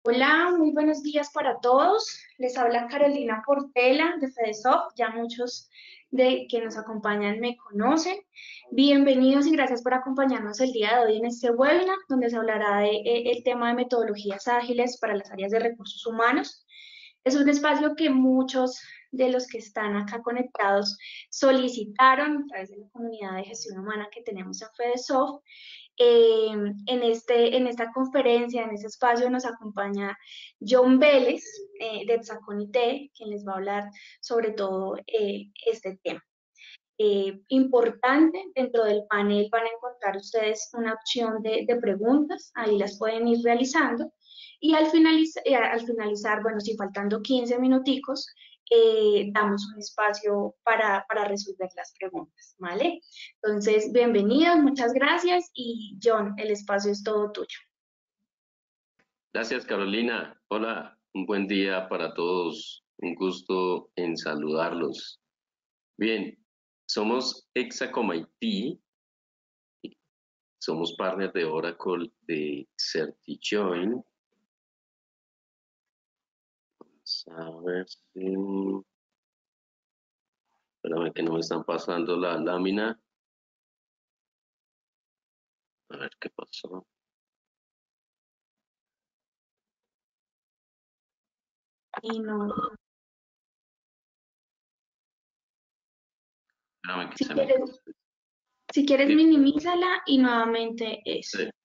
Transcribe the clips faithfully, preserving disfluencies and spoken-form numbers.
Hola, muy buenos días para todos. Les habla Carolina Portela de FedeSoft. Ya muchos de que nos acompañan me conocen. Bienvenidos y gracias por acompañarnos el día de hoy en este webinar, donde se hablará de, eh, el tema de metodologías ágiles para las áreas de recursos humanos. Es un espacio que muchos de los que están acá conectados solicitaron a través de la comunidad de gestión humana que tenemos en FedeSoft. Eh, en, este, en esta conferencia, en este espacio, nos acompaña John Vélez eh, de Hexaconite, quien les va a hablar sobre todo eh, este tema. Eh, importante, dentro del panel van a encontrar ustedes una opción de, de preguntas, ahí las pueden ir realizando. Y al, finaliza, eh, al finalizar, bueno, si faltando quince minuticos, eh, damos un espacio para, para resolver las preguntas, ¿vale? Entonces, bienvenidos, muchas gracias y John, el espacio es todo tuyo. Gracias, Carolina. Hola, un buen día para todos. Un gusto en saludarlos. Bien, somos Hexacom I T, somos partner de Oracle de CertiJoin. Vamos a ver si... Espérame que no me están pasando la lámina. A ver qué pasó. Y no, Espérame que si se me... quieres, si quieres Sí, minimízala y nuevamente eso. sí.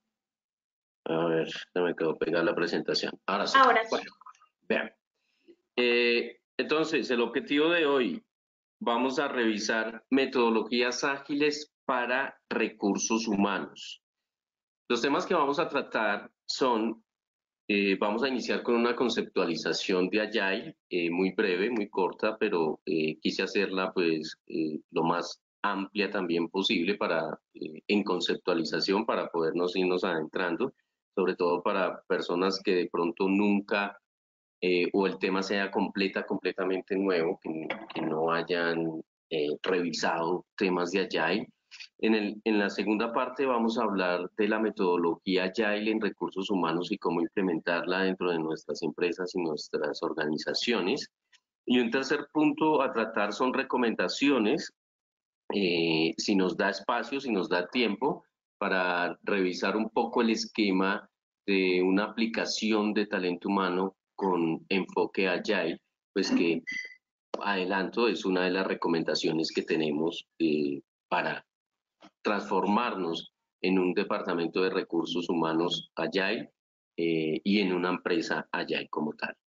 A ver, se me quedó pegada la presentación. Ahora sí. Ahora sí. Bueno, vean. Eh, entonces, el objetivo de hoy, vamos a revisar metodologías ágiles para recursos humanos. Los temas que vamos a tratar son, eh, vamos a iniciar con una conceptualización de Agile, eh, muy breve, muy corta, pero eh, quise hacerla pues eh, lo más amplia también posible para, eh, en conceptualización para podernos irnos adentrando, sobre todo para personas que de pronto nunca eh, o el tema sea completa, completamente nuevo, que, que no hayan eh, revisado temas de Agile. En, el, en la segunda parte vamos a hablar de la metodología Agile en recursos humanos y cómo implementarla dentro de nuestras empresas y nuestras organizaciones. Y un tercer punto a tratar son recomendaciones, eh, si nos da espacio, si nos da tiempo, para revisar un poco el esquema de una aplicación de talento humano con enfoque Agile, pues que adelanto es una de las recomendaciones que tenemos eh, para transformarnos en un departamento de recursos humanos Agile eh, y en una empresa Agile como tal.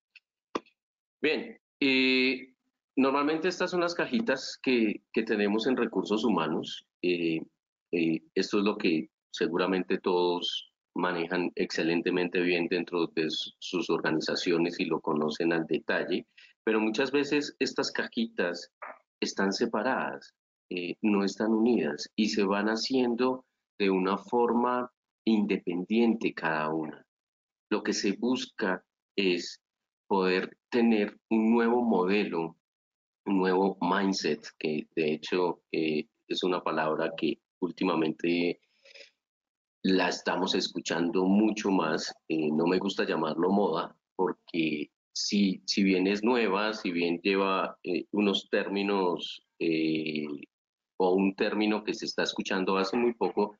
Bien, eh, normalmente estas son las cajitas que, que tenemos en recursos humanos. Eh, eh, esto es lo que seguramente todos manejan excelentemente bien dentro de sus organizaciones y lo conocen al detalle, pero muchas veces estas cajitas están separadas, eh, no están unidas y se van haciendo de una forma independiente cada una. Lo que se busca es poder tener un nuevo modelo, un nuevo mindset, que de hecho eh, es una palabra que últimamente la estamos escuchando mucho más. Eh, no me gusta llamarlo moda, porque si, si bien es nueva, si bien lleva eh, unos términos eh, o un término que se está escuchando hace muy poco,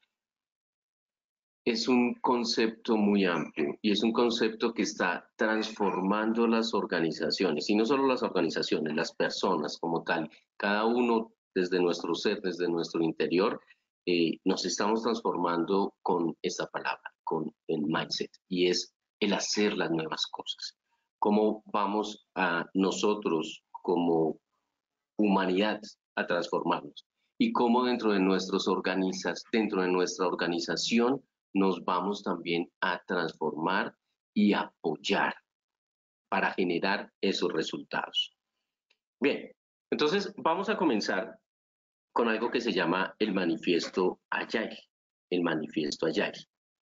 es un concepto muy amplio y es un concepto que está transformando las organizaciones, y no solo las organizaciones, las personas como tal, cada uno desde nuestro ser, desde nuestro interior, eh, nos estamos transformando con esta palabra, con el mindset, y es el hacer las nuevas cosas. ¿Cómo vamos a nosotros como humanidad a transformarnos? Y cómo dentro de nuestros organizas, dentro de nuestra organización nos vamos también a transformar y apoyar para generar esos resultados. Bien, entonces vamos a comenzar con algo que se llama el manifiesto Agile, el manifiesto Agile.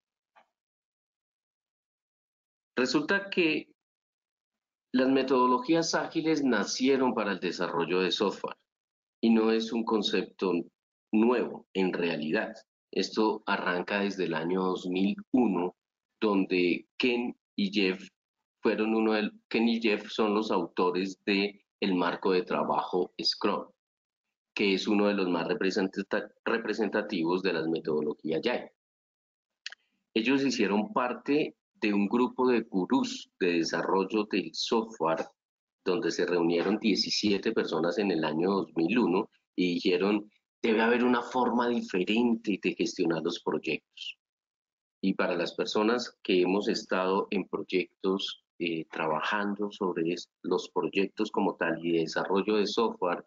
Resulta que las metodologías ágiles nacieron para el desarrollo de software y no es un concepto nuevo en realidad. Esto arranca desde el año dos mil uno, donde Ken y Jeff fueron uno de, Ken y Jeff son los autores de el marco de trabajo Scrum, que es uno de los más representativos de las metodologías Agile. Ellos hicieron parte de un grupo de gurús de desarrollo del software, donde se reunieron diecisiete personas en el año dos mil uno y dijeron, debe haber una forma diferente de gestionar los proyectos. Y para las personas que hemos estado en proyectos, eh, trabajando sobre los proyectos como tal y de desarrollo de software,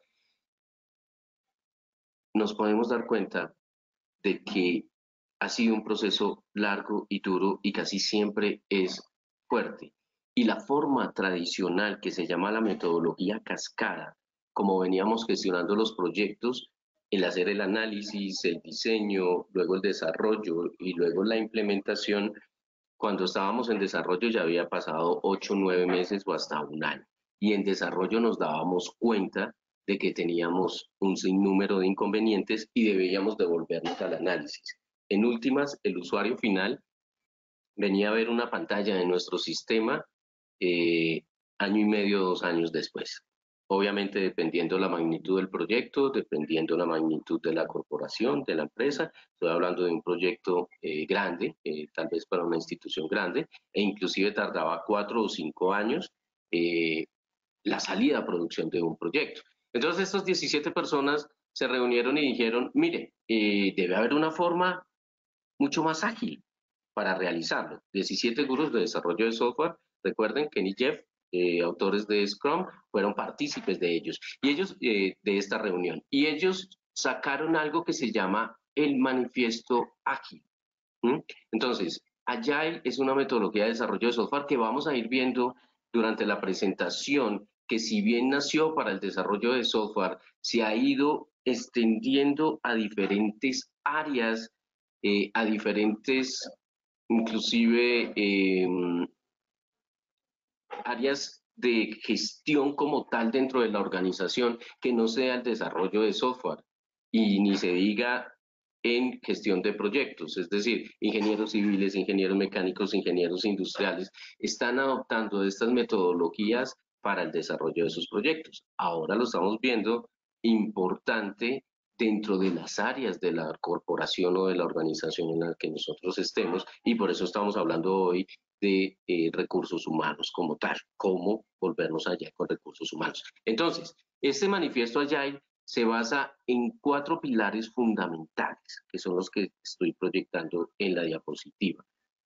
nos podemos dar cuenta de que ha sido un proceso largo y duro y casi siempre es fuerte. Y la forma tradicional que se llama la metodología cascada, como veníamos gestionando los proyectos, el hacer el análisis, el diseño, luego el desarrollo y luego la implementación, cuando estábamos en desarrollo ya había pasado ocho, nueve meses o hasta un año. Y en desarrollo nos dábamos cuenta de que teníamos un sinnúmero de inconvenientes y debíamos devolvernos al análisis. En últimas, el usuario final venía a ver una pantalla de nuestro sistema eh, año y medio, dos años después. Obviamente dependiendo la magnitud del proyecto, dependiendo la magnitud de la corporación, de la empresa. Estoy hablando de un proyecto eh, grande, eh, tal vez para una institución grande, e inclusive tardaba cuatro o cinco años eh, la salida a producción de un proyecto. Entonces estas diecisiete personas se reunieron y dijeron, mire, eh, debe haber una forma mucho más ágil para realizarlo. diecisiete gurús de desarrollo de software, recuerden, Ken y Jeff, eh, autores de Scrum, fueron partícipes de ellos, y ellos eh, de esta reunión. Y ellos sacaron algo que se llama el manifiesto ágil. ¿Mm? Entonces, Agile es una metodología de desarrollo de software que vamos a ir viendo durante la presentación, que si bien nació para el desarrollo de software, se ha ido extendiendo a diferentes áreas, eh, a diferentes, inclusive, eh, áreas de gestión como tal dentro de la organización, que no sea el desarrollo de software y ni se diga en gestión de proyectos, es decir, ingenieros civiles, ingenieros mecánicos, ingenieros industriales, están adoptando estas metodologías para el desarrollo de sus proyectos. Ahora lo estamos viendo importante dentro de las áreas de la corporación o de la organización en la que nosotros estemos, y por eso estamos hablando hoy de eh, recursos humanos como tal, cómo volvernos allá con recursos humanos. Entonces, este manifiesto Agile se basa en cuatro pilares fundamentales, que son los que estoy proyectando en la diapositiva.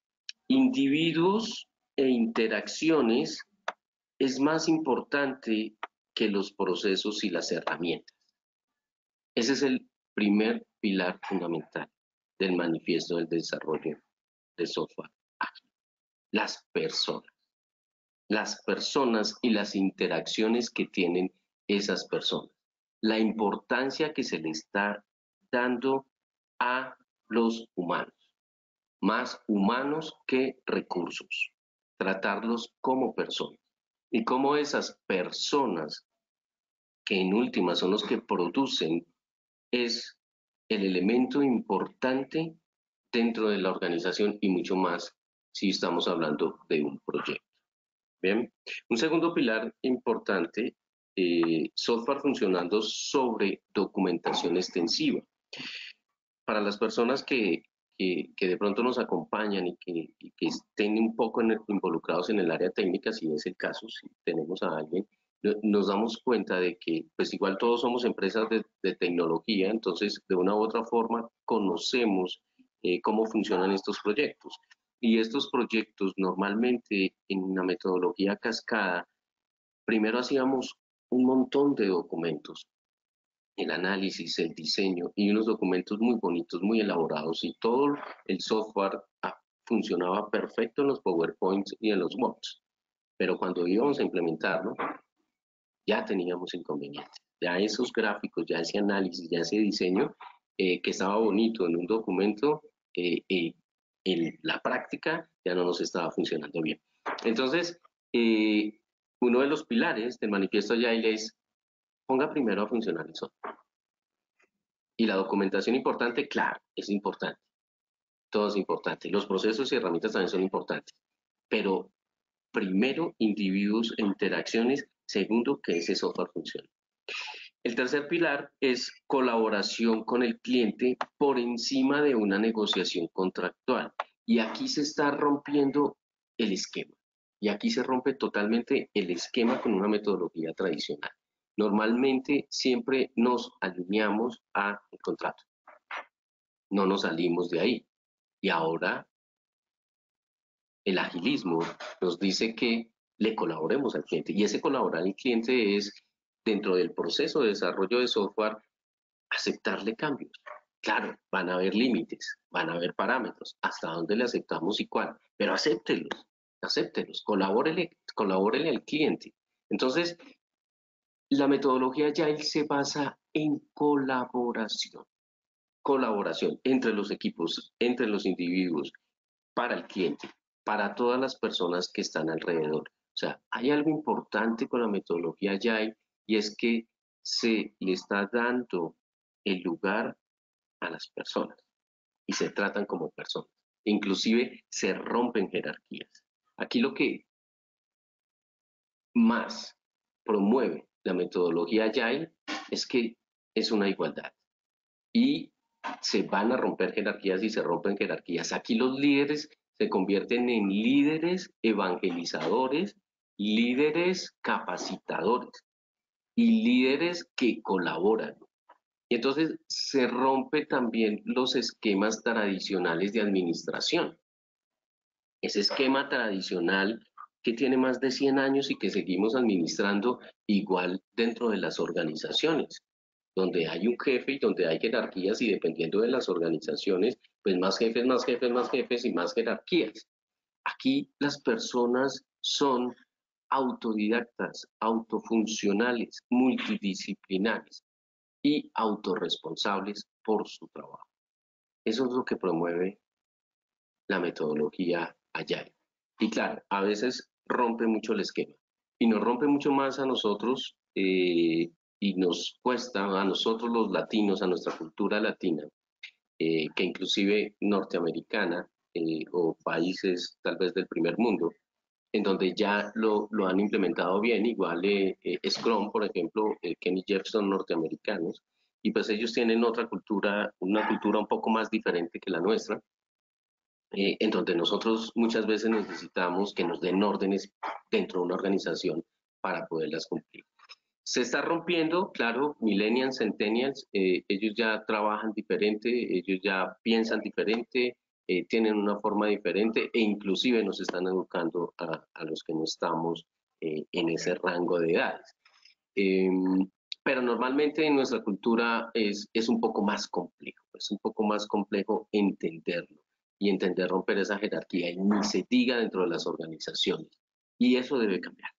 Individuos e interacciones es más importante que los procesos y las herramientas. Ese es el primer pilar fundamental del manifiesto del desarrollo de software ágil. Las personas. Las personas y las interacciones que tienen esas personas. La importancia que se le está dando a los humanos. Más humanos que recursos. Tratarlos como personas. Y como esas personas, que en última son los que producen, es el elemento importante dentro de la organización y mucho más si estamos hablando de un proyecto. Bien, un segundo pilar importante, eh, software funcionando sobre documentación extensiva. Para las personas que, que, que de pronto nos acompañan y que, y que estén un poco en el, involucrados en el área técnica, si es el caso, si tenemos a alguien, nos damos cuenta de que pues igual todos somos empresas de, de tecnología, entonces de una u otra forma conocemos eh, cómo funcionan estos proyectos. Y estos proyectos normalmente en una metodología cascada, primero hacíamos un montón de documentos, el análisis, el diseño y unos documentos muy bonitos, muy elaborados, y todo el software ah, funcionaba perfecto en los PowerPoints y en los Words. Pero cuando íbamos a implementarlo, ya teníamos inconvenientes. Ya esos gráficos, ya ese análisis, ya ese diseño eh, que estaba bonito en un documento, eh, eh, en la práctica ya no nos estaba funcionando bien. Entonces, eh, uno de los pilares del manifiesto Agile es ponga primero a funcionar el software. Y la documentación importante, claro, es importante. Todo es importante. Los procesos y herramientas también son importantes. Pero primero, individuos e interacciones. Segundo, que ese software funcione. El tercer pilar es colaboración con el cliente por encima de una negociación contractual. Y aquí se está rompiendo el esquema. Y aquí se rompe totalmente el esquema con una metodología tradicional. Normalmente siempre nos alineamos al contrato. No nos salimos de ahí. Y ahora el agilismo nos dice que le colaboremos al cliente. Y ese colaborar al cliente es, dentro del proceso de desarrollo de software, aceptarle cambios. Claro, van a haber límites, van a haber parámetros, hasta dónde le aceptamos y cuál, pero acéptelos, acéptelos, colabórele, colabórele al cliente. Entonces, la metodología Agile se basa en colaboración, colaboración entre los equipos, entre los individuos, para el cliente, para todas las personas que están alrededor. O sea, hay algo importante con la metodología Agile y es que se le está dando el lugar a las personas y se tratan como personas. Inclusive se rompen jerarquías. Aquí lo que más promueve la metodología Agile es que es una igualdad y se van a romper jerarquías y se rompen jerarquías. Aquí los líderes se convierten en líderes evangelizadores, líderes capacitadores y líderes que colaboran. Y entonces se rompe también los esquemas tradicionales de administración. Ese esquema tradicional que tiene más de cien años y que seguimos administrando igual dentro de las organizaciones, donde hay un jefe y donde hay jerarquías y dependiendo de las organizaciones, pues más jefes, más jefes, más jefes y más jerarquías. Aquí las personas son autodidactas, autofuncionales, multidisciplinares y autorresponsables por su trabajo. Eso es lo que promueve la metodología Agile. Y claro, a veces rompe mucho el esquema y nos rompe mucho más a nosotros eh, y nos cuesta a nosotros los latinos, a nuestra cultura latina, eh, que inclusive norteamericana eh, o países tal vez del primer mundo, en donde ya lo, lo han implementado bien, igual eh, eh, Scrum, por ejemplo, eh, Kenny Jefferson norteamericanos, y pues ellos tienen otra cultura, una cultura un poco más diferente que la nuestra, eh, en donde nosotros muchas veces necesitamos que nos den órdenes dentro de una organización para poderlas cumplir. Se está rompiendo, claro, millennials, centennials, eh, ellos ya trabajan diferente, ellos ya piensan diferente, eh, tienen una forma diferente e inclusive nos están educando a, a los que no estamos eh, en ese rango de edades. Eh, pero normalmente en nuestra cultura es, es un poco más complejo, es un poco más complejo entenderlo y entender romper esa jerarquía y ni se diga dentro de las organizaciones. Y eso debe cambiar,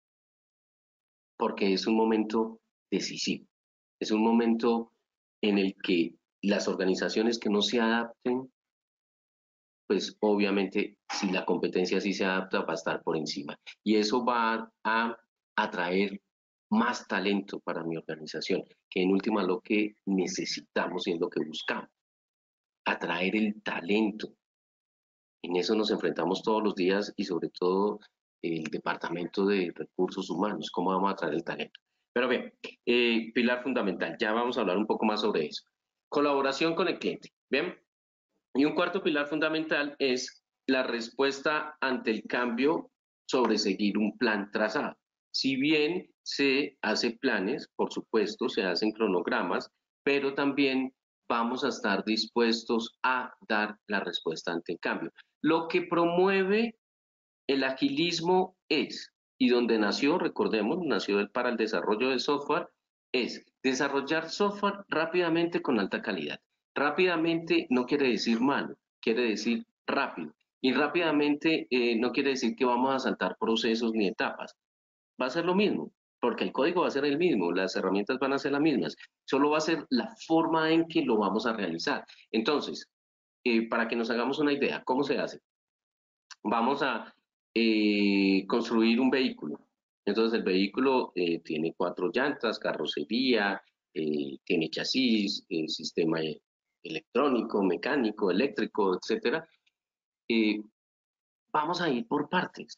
porque es un momento decisivo, es un momento en el que las organizaciones que no se adapten, pues obviamente si la competencia sí se adapta va a estar por encima. Y eso va a atraer más talento para mi organización, que en última lo que necesitamos y es lo que buscamos, atraer el talento. En eso nos enfrentamos todos los días y sobre todo el Departamento de Recursos Humanos, cómo vamos a atraer el talento. Pero bien, eh, pilar fundamental, ya vamos a hablar un poco más sobre eso. Colaboración con el cliente, ¿bien? Y un cuarto pilar fundamental es la respuesta ante el cambio sobre seguir un plan trazado. Si bien se hace planes, por supuesto, se hacen cronogramas, pero también vamos a estar dispuestos a dar la respuesta ante el cambio. Lo que promueve el agilismo es, y donde nació, recordemos, nació para el desarrollo de software, es desarrollar software rápidamente con alta calidad. Rápidamente no quiere decir malo, quiere decir rápido. Y rápidamente eh, no quiere decir que vamos a saltar procesos ni etapas. Va a ser lo mismo, porque el código va a ser el mismo, las herramientas van a ser las mismas. Solo va a ser la forma en que lo vamos a realizar. Entonces, eh, para que nos hagamos una idea, ¿cómo se hace? Vamos a eh, construir un vehículo. Entonces el vehículo eh, tiene cuatro llantas, carrocería, eh, tiene chasis, eh, sistema electrónico, mecánico, eléctrico, etcétera. Eh, vamos a ir por partes.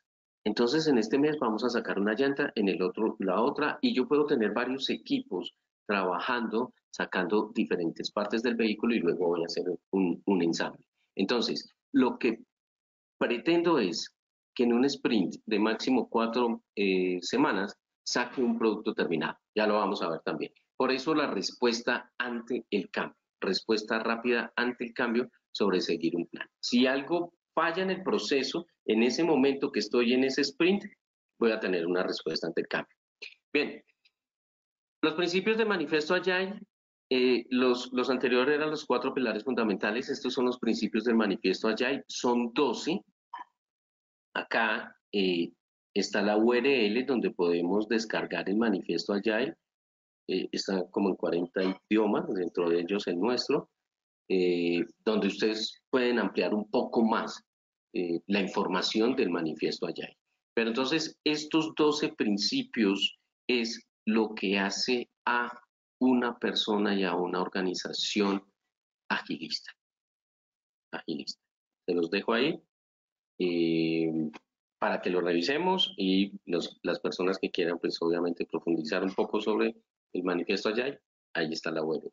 Entonces, en este mes vamos a sacar una llanta, en el otro la otra, y yo puedo tener varios equipos trabajando, sacando diferentes partes del vehículo y luego voy a hacer un, un ensamble. Entonces, lo que pretendo es que en un sprint de máximo cuatro eh, semanas saque un producto terminado. Ya lo vamos a ver también. Por eso la respuesta ante el cambio, respuesta rápida ante el cambio sobre seguir un plan. Si algo falla en el proceso, en ese momento que estoy en ese sprint, voy a tener una respuesta ante el cambio. Bien, los principios de Manifiesto Agile, eh, los, los anteriores eran los cuatro pilares fundamentales, estos son los principios del Manifiesto Agile, son doce. Acá eh, está la U R L donde podemos descargar el Manifiesto Agile, eh, está como en cuarenta idiomas, dentro de ellos el nuestro, eh, donde ustedes pueden ampliar un poco más eh, la información del Manifiesto Agile. Pero entonces, estos doce principios es lo que hace a una persona y a una organización agilista. Agilista. Se los dejo ahí eh, para que lo revisemos y los, las personas que quieran, pues obviamente profundizar un poco sobre el Manifiesto Agile, ahí está la web.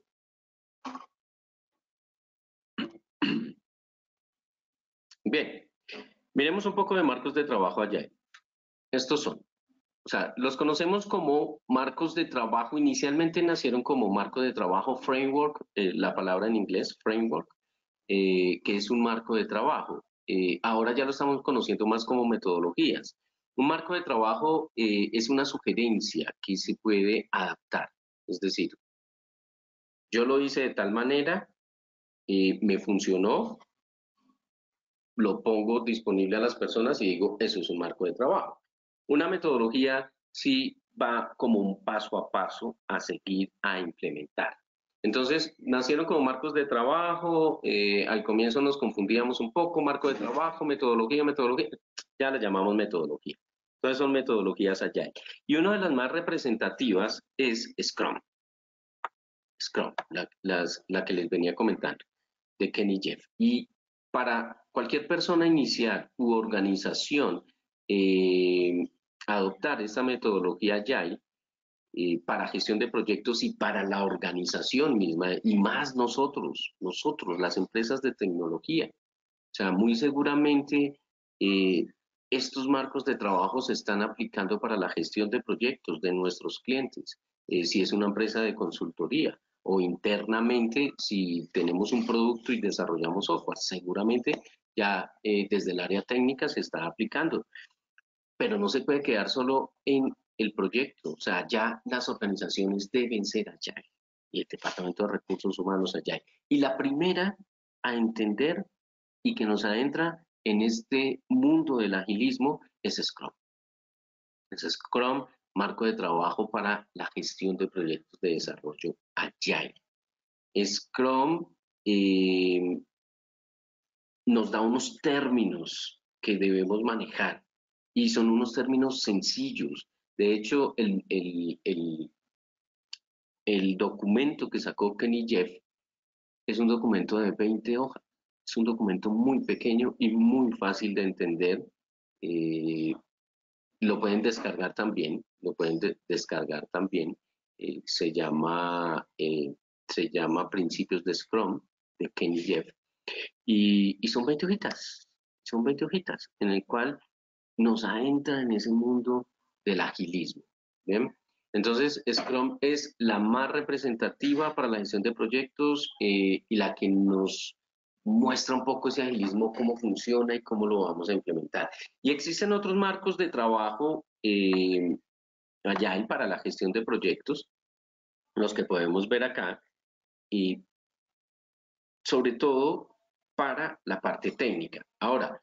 Bien, miremos un poco de marcos de trabajo Agile. Estos son, o sea, los conocemos como marcos de trabajo, inicialmente nacieron como marco de trabajo framework, eh, la palabra en inglés, framework, eh, que es un marco de trabajo. Eh, ahora ya lo estamos conociendo más como metodologías. Un marco de trabajo eh, es una sugerencia que se puede adaptar, es decir, yo lo hice de tal manera, eh, me funcionó, lo pongo disponible a las personas y digo, eso es un marco de trabajo. Una metodología sí va como un paso a paso a seguir a implementar. Entonces, nacieron como marcos de trabajo, eh, al comienzo nos confundíamos un poco, marco de trabajo, metodología, metodología, ya la llamamos metodología. Entonces son metodologías Agile. Y una de las más representativas es Scrum. Scrum, la, las, la que les venía comentando, de Ken y Jeff. Y para cualquier persona inicial u organización eh, adoptar esta metodología Agile eh, para gestión de proyectos y para la organización misma, y más nosotros, nosotros, las empresas de tecnología. O sea, muy seguramente eh, estos marcos de trabajo se están aplicando para la gestión de proyectos de nuestros clientes, eh, si es una empresa de consultoría o internamente si tenemos un producto y desarrollamos software, seguramente ya eh, desde el área técnica se está aplicando, pero no se puede quedar solo en el proyecto, o sea, ya las organizaciones deben ser Agile y el Departamento de Recursos Humanos Agile. Y la primera a entender y que nos adentra en este mundo del agilismo es Scrum. Es Scrum, marco de trabajo para la gestión de proyectos de desarrollo Agile. Scrum eh, nos da unos términos que debemos manejar y son unos términos sencillos. De hecho, el, el, el, el documento que sacó Kenny Jeff es un documento de veinte hojas. Es un documento muy pequeño y muy fácil de entender. Eh, lo pueden descargar también, lo pueden de descargar también. Eh, se llama, eh, se llama Principios de Scrum de Kenny Jeff. Y, y son veinte hojitas, son veinte hojitas, en el cual nos adentra en ese mundo del agilismo. ¿Bien? Entonces, Scrum es la más representativa para la gestión de proyectos eh, y la que nos muestra un poco ese agilismo, cómo funciona y cómo lo vamos a implementar. Y existen otros marcos de trabajo eh, Agile para la gestión de proyectos, los que podemos ver acá, y sobre todo para la parte técnica. Ahora,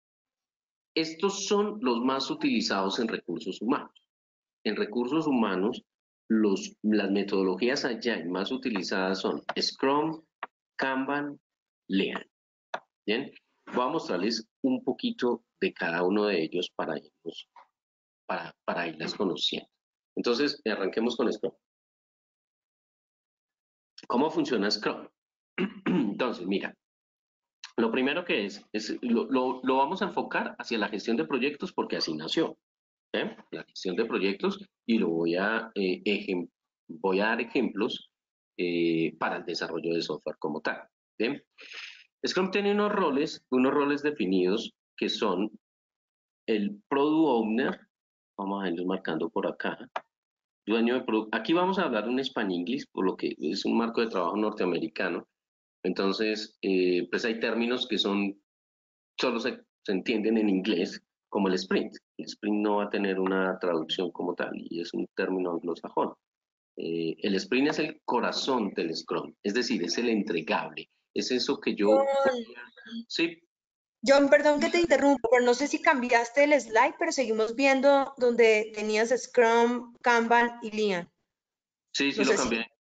estos son los más utilizados en recursos humanos. En recursos humanos, los, las metodologías Agile más utilizadas son Scrum, Kanban, Lean. Bien, voy a mostrarles un poquito de cada uno de ellos para irnos, para, para irlas conociendo. Entonces, arranquemos con Scrum. ¿Cómo funciona Scrum? Entonces, mira, Lo primero que es, es lo, lo, lo vamos a enfocar hacia la gestión de proyectos porque así nació. ¿eh? La gestión de proyectos y lo voy a, eh, ejem voy a dar ejemplos eh, para el desarrollo de software como tal. ¿bien? Scrum tiene unos roles, unos roles definidos que son el Product Owner, vamos a irlos marcando por acá, dueño de producto. Aquí vamos a hablar un Spanish English, por lo que es un marco de trabajo norteamericano. Entonces, eh, pues hay términos que son, solo se, se entienden en inglés, como el sprint. El sprint no va a tener una traducción como tal y es un término anglosajón. Eh, el sprint es el corazón del Scrum, es decir, es el entregable. Es eso que yo... John, Sí, John, perdón que te interrumpo, pero no sé si cambiaste el slide, pero seguimos viendo donde tenías Scrum, Kanban y Lean. sí, sí No lo sé si cambié.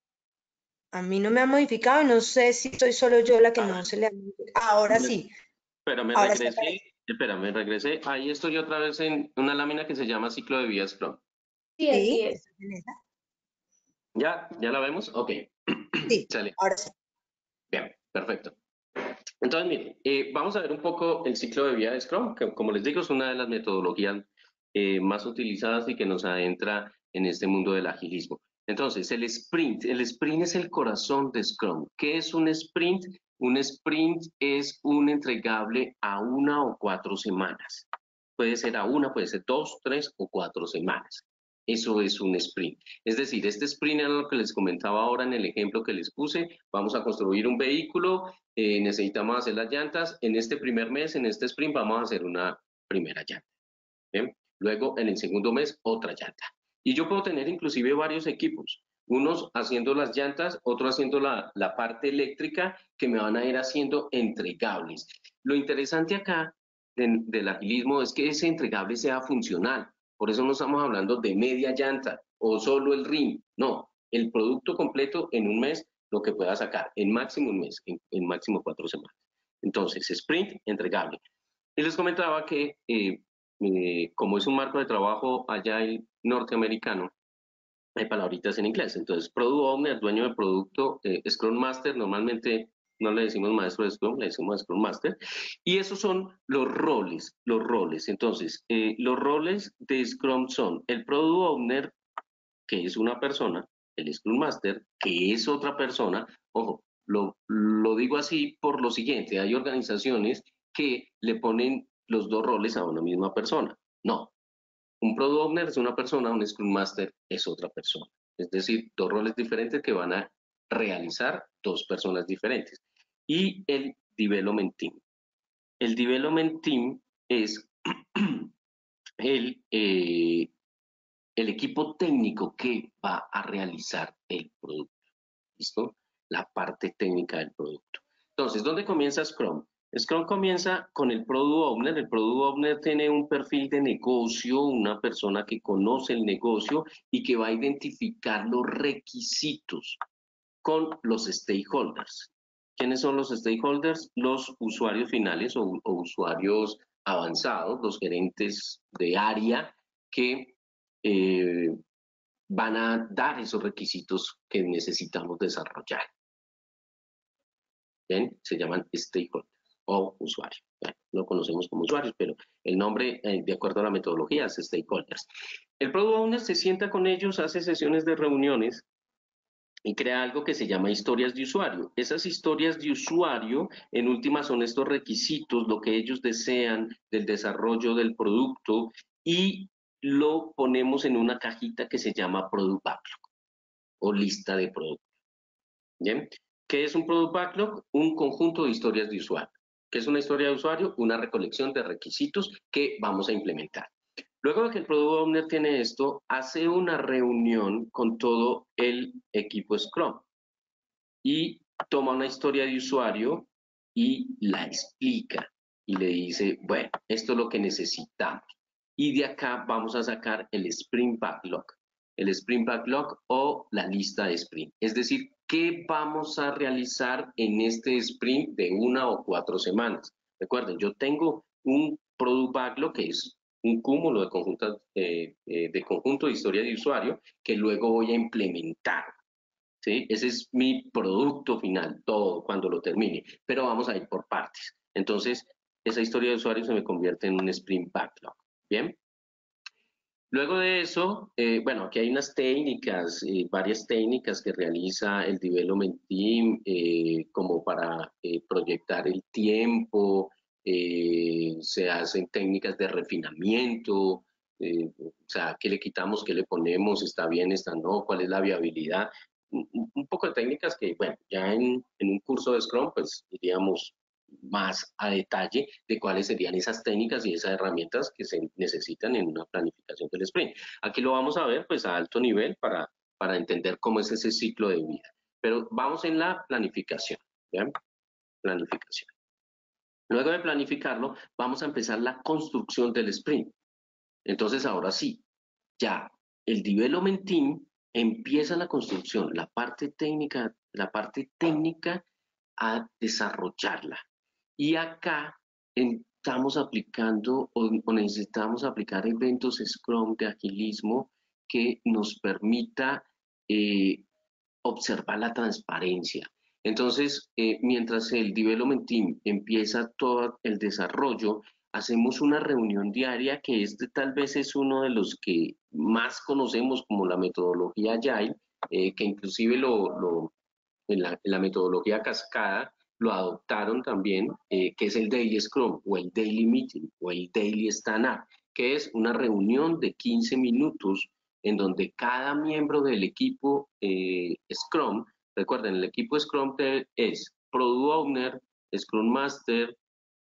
a mí no me ha modificado, no sé si soy solo yo la que no se le ha modificado. Ahora sí, Pero me ahora sí regresé, aparece. espera, me regresé. Ahí estoy otra vez en una lámina que se llama ciclo de vida Scrum. Sí, así Sí, es. ¿estás en esa? ¿Ya? ¿Ya la vemos? Ok. Sí, Sale. ahora sí. Bien, perfecto. Entonces, miren, eh, vamos a ver un poco el ciclo de vida de Scrum, que como les digo es una de las metodologías eh, más utilizadas y que nos adentra en este mundo del agilismo. Entonces, el sprint, el sprint es el corazón de Scrum. ¿Qué es un sprint? Un sprint es un entregable a una o cuatro semanas. Puede ser a una, puede ser dos, tres o cuatro semanas. Eso es un sprint. Es decir, este sprint era lo que les comentaba ahora en el ejemplo que les puse. Vamos a construir un vehículo, eh, necesitamos hacer las llantas. En este primer mes, en este sprint, vamos a hacer una primera llanta. ¿bien? Luego, en el segundo mes, otra llanta. Y yo puedo tener inclusive varios equipos. Unos haciendo las llantas, otros haciendo la, la parte eléctrica, que me van a ir haciendo entregables. Lo interesante acá de, del agilismo es que ese entregable sea funcional. Por eso no estamos hablando de media llanta o solo el rim. No, el producto completo en un mes, lo que pueda sacar, en máximo un mes, en, en máximo cuatro semanas. Entonces, sprint, entregable. Y les comentaba que, eh, eh, como es un marco de trabajo allá en norteamericano, hay palabritas en inglés. Entonces, Product Owner, dueño del producto, eh, Scrum Master, normalmente no le decimos maestro de Scrum, le decimos Scrum Master. Y esos son los roles, los roles. Entonces, eh, los roles de Scrum son el Product Owner, que es una persona, el Scrum Master, que es otra persona. Ojo, lo, lo digo así por lo siguiente, hay organizaciones que le ponen los dos roles a una misma persona. No, un Product Owner es una persona, un Scrum Master es otra persona. Es decir, dos roles diferentes que van a realizar dos personas diferentes. Y el Development Team. El Development Team es el, eh, el equipo técnico que va a realizar el producto. ¿Listo? La parte técnica del producto. Entonces, ¿dónde comienza Scrum? Scrum comienza con el Product Owner. El Product Owner tiene un perfil de negocio, una persona que conoce el negocio y que va a identificar los requisitos con los stakeholders. ¿Quiénes son los stakeholders? Los usuarios finales o, o usuarios avanzados, los gerentes de área que eh, van a dar esos requisitos que necesitamos desarrollar. ¿Bien? Se llaman stakeholders o usuarios. Bueno, lo conocemos como usuarios, pero el nombre, eh, de acuerdo a la metodología, es stakeholders. El Product Owner se sienta con ellos, hace sesiones de reuniones y crea algo que se llama historias de usuario. Esas historias de usuario, en última, son estos requisitos, lo que ellos desean del desarrollo del producto, y lo ponemos en una cajita que se llama Product Backlog o lista de productos. ¿Bien? ¿Qué es un Product Backlog? Un conjunto de historias de usuario. ¿Qué es una historia de usuario? Una recolección de requisitos que vamos a implementar. Luego de que el Product Owner tiene esto, hace una reunión con todo el equipo Scrum y toma una historia de usuario y la explica y le dice, bueno, esto es lo que necesitamos. Y de acá vamos a sacar el Sprint Backlog, el Sprint Backlog o la lista de sprint. Es decir, ¿qué vamos a realizar en este sprint de una o cuatro semanas? Recuerden, yo tengo un Product Backlog que es un cúmulo de, conjuntos, eh, eh, de conjunto de historia de usuario que luego voy a implementar. ¿sí? Ese es mi producto final, todo cuando lo termine, pero vamos a ir por partes. Entonces, esa historia de usuario se me convierte en un sprint backlog, ¿bien? Luego de eso, eh, bueno, aquí hay unas técnicas, eh, varias técnicas que realiza el Development Team eh, como para eh, proyectar el tiempo, eh, se hacen técnicas de refinamiento, eh, o sea, qué le quitamos, qué le ponemos, está bien, está no, cuál es la viabilidad, un, un poco de técnicas que, bueno, ya en, en un curso de Scrum, pues iríamos más a detalle de cuáles serían esas técnicas y esas herramientas que se necesitan en una planificación del sprint. Aquí lo vamos a ver pues a alto nivel para, para entender cómo es ese ciclo de vida. Pero vamos en la planificación, ¿bien? Planificación. Luego de planificarlo, vamos a empezar la construcción del sprint. Entonces ahora sí, ya el development team empieza la construcción, la parte técnica, la parte técnica a desarrollarla. Y acá estamos aplicando o, o necesitamos aplicar eventos Scrum de agilismo que nos permita eh, observar la transparencia. Entonces, eh, mientras el Development Team empieza todo el desarrollo, hacemos una reunión diaria que este tal vez es uno de los que más conocemos como la metodología Agile, eh, que inclusive lo, lo, en, la, en la metodología cascada lo adoptaron también, eh, que es el Daily Scrum o el Daily Meeting o el Daily Stand-Up, que es una reunión de quince minutos en donde cada miembro del equipo eh, Scrum, recuerden, el equipo Scrum es Product Owner, Scrum Master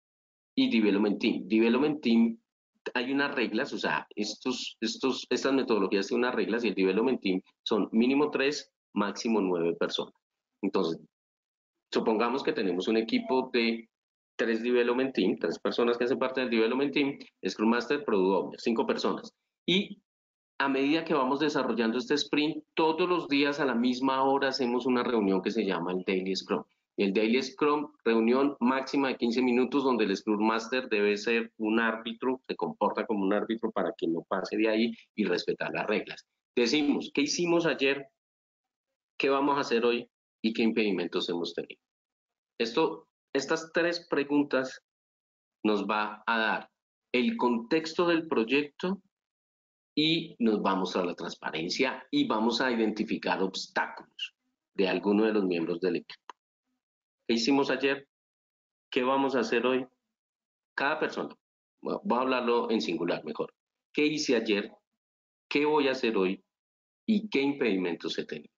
y Development Team. Development Team, hay unas reglas, o sea, estos, estos, estas metodologías tienen unas reglas y el Development Team son mínimo tres, máximo nueve personas. Entonces, supongamos que tenemos un equipo de tres Development Team, tres personas que hacen parte del Development Team, Scrum Master, Product Owner, cinco personas. Y a medida que vamos desarrollando este sprint, todos los días a la misma hora hacemos una reunión que se llama el Daily Scrum. Y el Daily Scrum, reunión máxima de quince minutos, donde el Scrum Master debe ser un árbitro, se comporta como un árbitro para que no pase de ahí y respetar las reglas. Decimos, ¿qué hicimos ayer? ¿Qué vamos a hacer hoy? ¿Y qué impedimentos hemos tenido? Esto, estas tres preguntas nos va a dar el contexto del proyecto y nos vamos a la transparencia y vamos a identificar obstáculos de alguno de los miembros del equipo. ¿Qué hicimos ayer? ¿Qué vamos a hacer hoy? Cada persona, voy a hablarlo en singular mejor. ¿Qué hice ayer? ¿Qué voy a hacer hoy? ¿Y qué impedimentos he tenido?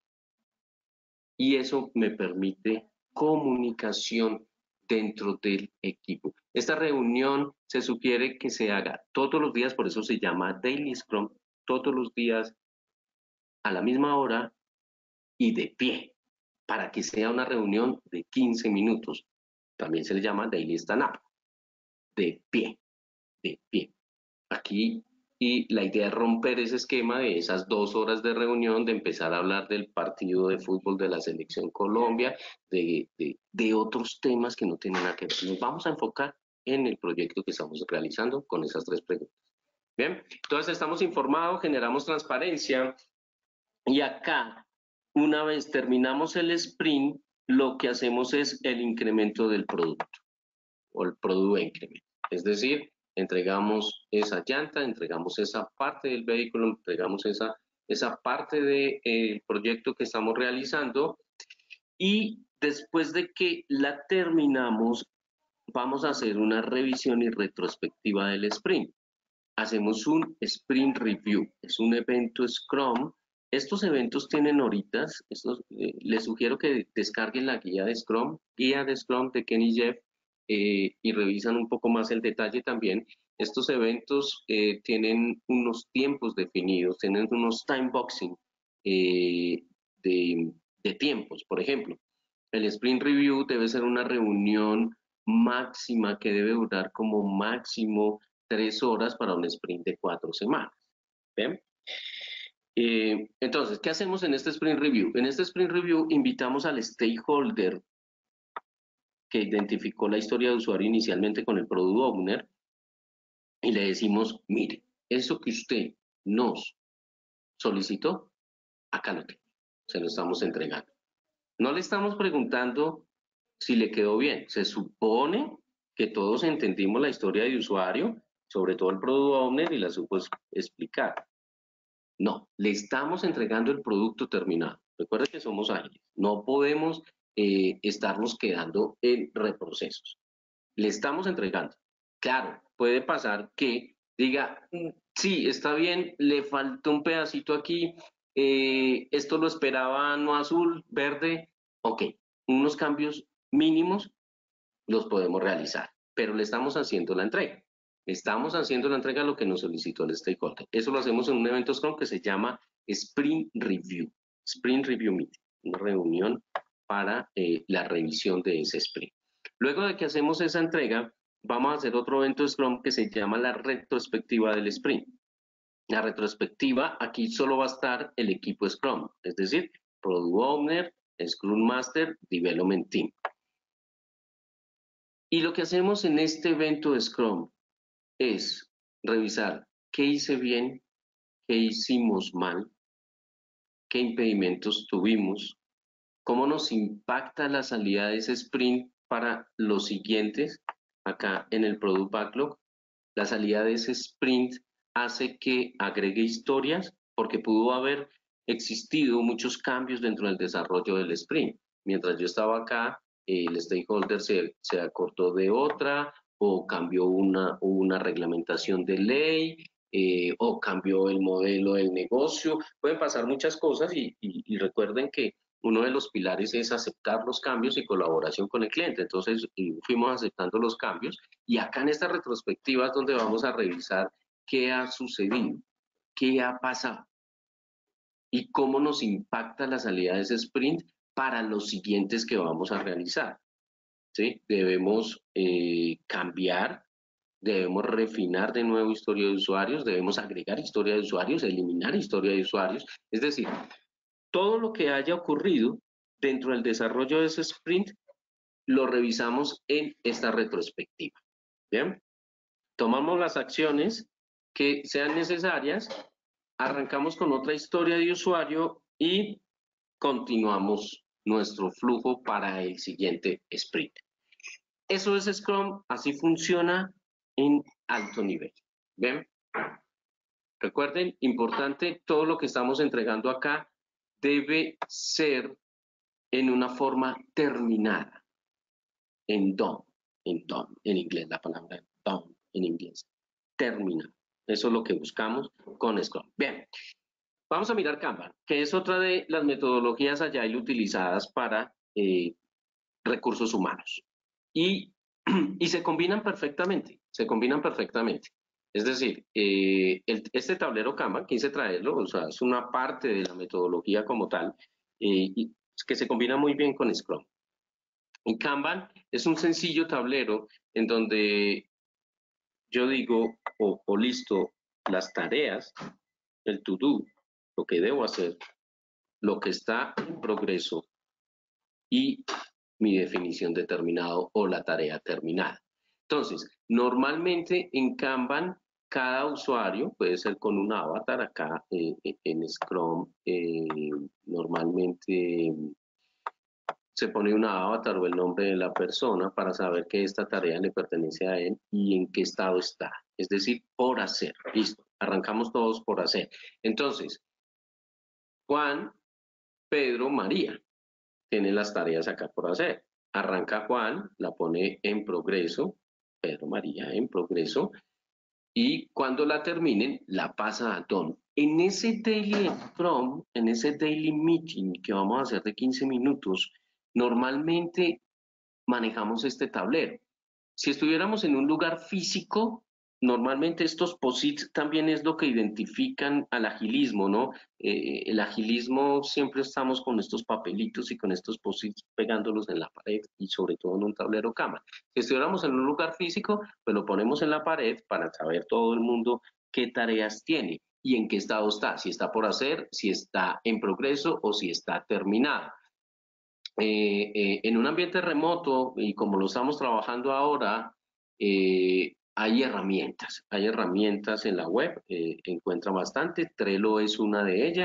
Y eso me permite comunicación dentro del equipo. Esta reunión se sugiere que se haga todos los días, por eso se llama Daily Scrum, todos los días a la misma hora y de pie, para que sea una reunión de quince minutos. También se le llama Daily Stand-Up, de pie, de pie. Aquí, y la idea es romper ese esquema de esas dos horas de reunión, de empezar a hablar del partido de fútbol de la Selección Colombia, de, de, de otros temas que no tienen nada que ver. Nos vamos a enfocar en el proyecto que estamos realizando con esas tres preguntas. Bien, entonces estamos informados, generamos transparencia y acá, una vez terminamos el sprint, lo que hacemos es el incremento del producto o el product increment. Es decir, entregamos esa llanta, entregamos esa parte del vehículo, entregamos esa, esa parte del de, eh, proyecto que estamos realizando y después de que la terminamos, vamos a hacer una revisión y retrospectiva del sprint. Hacemos un sprint review, es un evento Scrum. Estos eventos tienen horitas, estos, eh, les sugiero que descarguen la guía de Scrum, guía de Scrum de Ken y Jeff, eh, y revisan un poco más el detalle también. Estos eventos eh, tienen unos tiempos definidos, tienen unos time boxing eh, de, de tiempos. Por ejemplo, el sprint review debe ser una reunión máxima que debe durar como máximo tres horas para un sprint de cuatro semanas. ¿Ven? Eh, entonces, ¿qué hacemos en este sprint review? En este sprint review invitamos al stakeholder que identificó la historia de usuario inicialmente con el Product Owner y le decimos, mire, eso que usted nos solicitó, acá lo tengo, se lo estamos entregando. No le estamos preguntando si le quedó bien. Se supone que todos entendimos la historia de usuario, sobre todo el Product Owner, y la supo explicar. No, le estamos entregando el producto terminado. Recuerda que somos ágiles. No podemos eh, estarnos quedando en reprocesos. Le estamos entregando. Claro, puede pasar que diga, sí, está bien, le faltó un pedacito aquí, eh, esto lo esperaba no azul, verde, ok, unos cambios mínimos los podemos realizar, pero le estamos haciendo la entrega. Estamos haciendo la entrega de lo que nos solicitó el stakeholder. Eso lo hacemos en un evento Scrum que se llama Sprint Review, Sprint Review Meeting, una reunión para eh, la revisión de ese sprint. Luego de que hacemos esa entrega, vamos a hacer otro evento Scrum que se llama la retrospectiva del sprint. La retrospectiva, aquí solo va a estar el equipo Scrum, es decir, Product Owner, Scrum Master, Development Team. Y lo que hacemos en este evento de Scrum es revisar qué hice bien, qué hicimos mal, qué impedimentos tuvimos, cómo nos impacta la salida de ese sprint para los siguientes. Acá en el Product Backlog, la salida de ese sprint hace que agregue historias porque pudo haber existido muchos cambios dentro del desarrollo del sprint. Mientras yo estaba acá, el stakeholder se, se acordó de otra, o cambió una, una reglamentación de ley, eh, o cambió el modelo del negocio. Pueden pasar muchas cosas y, y, y recuerden que uno de los pilares es aceptar los cambios y colaboración con el cliente. Entonces, fuimos aceptando los cambios y acá en esta retrospectiva es donde vamos a revisar qué ha sucedido, qué ha pasado y cómo nos impacta la salida de ese sprint para los siguientes que vamos a realizar. ¿Sí? Debemos eh, cambiar, debemos refinar de nuevo historia de usuarios, debemos agregar historia de usuarios, eliminar historia de usuarios. Es decir, todo lo que haya ocurrido dentro del desarrollo de ese sprint lo revisamos en esta retrospectiva. ¿Bien? Tomamos las acciones que sean necesarias, arrancamos con otra historia de usuario y continuamos nuestro flujo para el siguiente sprint. Eso es Scrum, así funciona en alto nivel. ¿Ven? Recuerden, importante, todo lo que estamos entregando acá debe ser en una forma terminada, en done, en done, en inglés, la palabra done, en inglés, terminado. Eso es lo que buscamos con Scrum. Bien, vamos a mirar Kanban, que es otra de las metodologías Agile utilizadas para eh, recursos humanos. Y, y se combinan perfectamente, se combinan perfectamente. Es decir, eh, el, este tablero Kanban, quise traerlo, o sea, es una parte de la metodología como tal, eh, y que se combina muy bien con Scrum. Y Kanban es un sencillo tablero en donde yo digo, o, o listo, las tareas, el to-do, lo que debo hacer, lo que está en progreso y mi definición de terminado o la tarea terminada. Entonces, normalmente en Kanban, cada usuario puede ser con un avatar. Acá eh, en Scrum, eh, normalmente se pone un avatar o el nombre de la persona para saber que esta tarea le pertenece a él y en qué estado está. Es decir, por hacer. Listo. Arrancamos todos por hacer. Entonces, Juan, Pedro, María tienen las tareas acá por hacer. Arranca Juan, la pone en progreso, Pedro, María en progreso, y cuando la terminen, la pasa a Don. En ese daily Scrum, en ese daily meeting que vamos a hacer de quince minutos, normalmente manejamos este tablero. Si estuviéramos en un lugar físico, normalmente estos posits también es lo que identifican al agilismo, ¿no? Eh, el agilismo siempre estamos con estos papelitos y con estos posits pegándolos en la pared y sobre todo en un tablero Kanban. Si estuviéramos en un lugar físico, pues lo ponemos en la pared para saber todo el mundo qué tareas tiene y en qué estado está, si está por hacer, si está en progreso o si está terminado. Eh, eh, en un ambiente remoto y como lo estamos trabajando ahora, eh, hay herramientas, hay herramientas en la web, eh, encuentran bastante, Trello es una de ellas,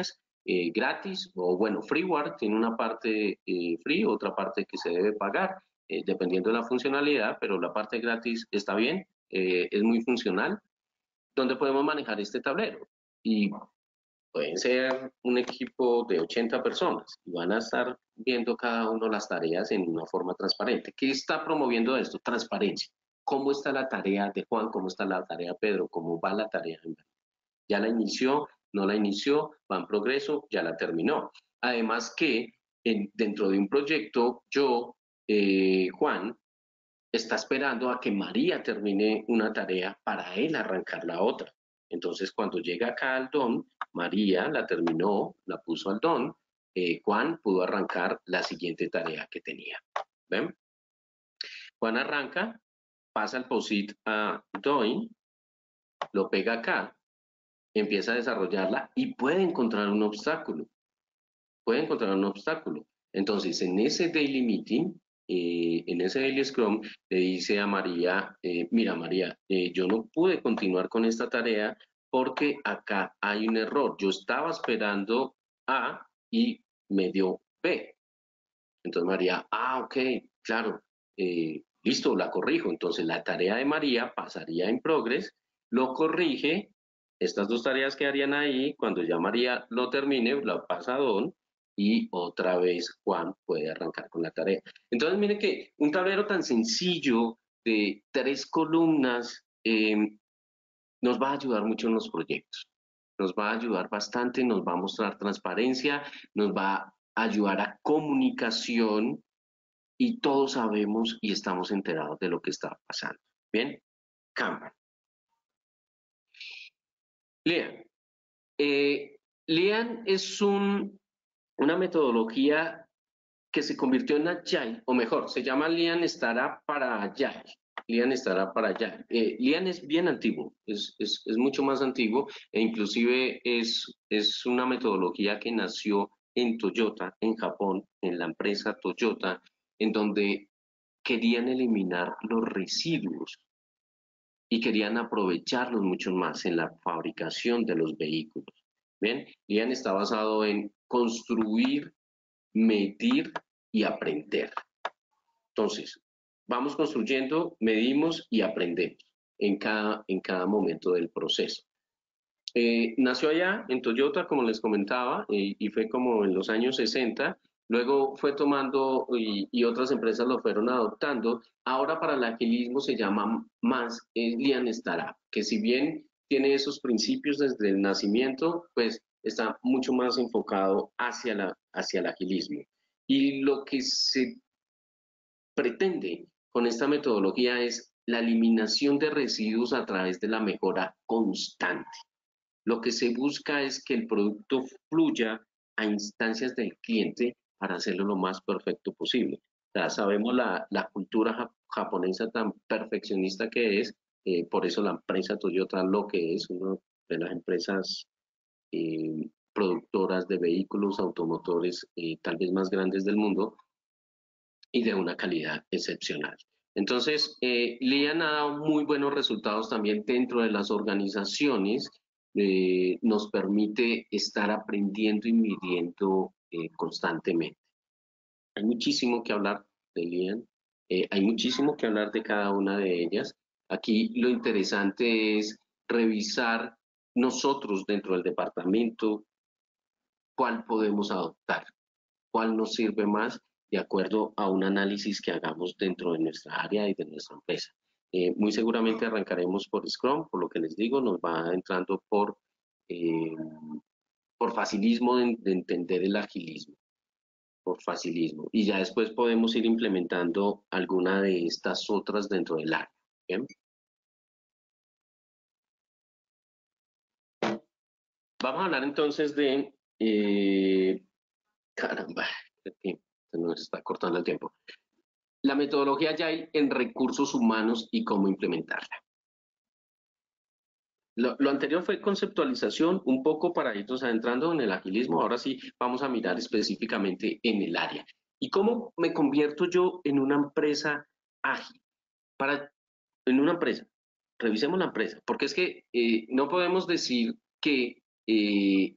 eh, gratis, o bueno, freeware, tiene una parte eh, free, otra parte que se debe pagar, eh, dependiendo de la funcionalidad, pero la parte gratis está bien, eh, es muy funcional, donde podemos manejar este tablero. Y pueden ser un equipo de ochenta personas y van a estar viendo cada uno las tareas en una forma transparente. ¿Qué está promoviendo esto? Transparencia. ¿Cómo está la tarea de Juan? ¿Cómo está la tarea de Pedro? ¿Cómo va la tarea de María? ¿Ya la inició? ¿No la inició? ¿Va en progreso? ¿Ya la terminó? Además que en, dentro de un proyecto, yo, eh, Juan, está esperando a que María termine una tarea para él arrancar la otra. Entonces, cuando llega acá al don, María la terminó, la puso al don, eh, Juan pudo arrancar la siguiente tarea que tenía. ¿Ven? Juan arranca, pasa el posit a Doin, lo pega acá, empieza a desarrollarla y puede encontrar un obstáculo. Puede encontrar un obstáculo. Entonces, en ese daily meeting, eh, en ese daily scrum, le dice a María, eh, mira María, eh, yo no pude continuar con esta tarea porque acá hay un error. Yo estaba esperando A y me dio B. Entonces María, ah, ok, claro, eh, listo, la corrijo. Entonces la tarea de María pasaría en progress, lo corrige, estas dos tareas quedarían ahí, cuando ya María lo termine, la pasa a Don, y otra vez Juan puede arrancar con la tarea. Entonces miren que un tablero tan sencillo de tres columnas eh, nos va a ayudar mucho en los proyectos. Nos va a ayudar bastante, nos va a mostrar transparencia, nos va a ayudar a comunicación y todos sabemos y estamos enterados de lo que está pasando. Bien, Kanban. Lean. Eh, Lean es un, una metodología que se convirtió en Agile, o mejor, se llama Lean Startup para Agile. Lean Startup para Agile. Eh, Lean es bien antiguo, es, es, es mucho más antiguo e inclusive es, es una metodología que nació en Toyota, en Japón, en la empresa Toyota, en donde querían eliminar los residuos y querían aprovecharlos mucho más en la fabricación de los vehículos. Bien, Lean está basado en construir, medir y aprender. Entonces, vamos construyendo, medimos y aprendemos en cada, en cada momento del proceso. Eh, nació allá en Toyota, como les comentaba, y, y fue como en los años sesenta. Luego fue tomando y, y, otras empresas lo fueron adoptando. Ahora para el agilismo se llama más eh, Lean Startup, que si bien tiene esos principios desde el nacimiento, pues está mucho más enfocado hacia, la, hacia el agilismo. Y lo que se pretende con esta metodología es la eliminación de residuos a través de la mejora constante. Lo que se busca es que el producto fluya a instancias del cliente para hacerlo lo más perfecto posible. O sea, sabemos la, la cultura japonesa tan perfeccionista que es, eh, por eso la empresa Toyota lo que es, una de las empresas eh, productoras de vehículos automotores eh, tal vez más grandes del mundo y de una calidad excepcional. Entonces, eh, Lean ha dado muy buenos resultados también dentro de las organizaciones. Eh, nos permite estar aprendiendo y midiendo eh, constantemente. Hay muchísimo que hablar de Lean, eh, hay muchísimo que hablar de cada una de ellas. Aquí lo interesante es revisar nosotros dentro del departamento cuál podemos adoptar, cuál nos sirve más de acuerdo a un análisis que hagamos dentro de nuestra área y de nuestra empresa. Eh, muy seguramente arrancaremos por Scrum, por lo que les digo, nos va entrando por, eh, por facilismo de, de entender el agilismo, por facilismo. Y ya después podemos ir implementando alguna de estas otras dentro del área. ¿Bien? Vamos a hablar entonces de... Eh, caramba, se nos está cortando el tiempo. La metodología Agile en recursos humanos y cómo implementarla. Lo, lo, anterior fue conceptualización, un poco para irnos adentrando en el agilismo. Ahora sí vamos a mirar específicamente en el área. ¿Y cómo me convierto yo en una empresa ágil? Para, en una empresa, revisemos la empresa, porque es que eh, no podemos decir que eh,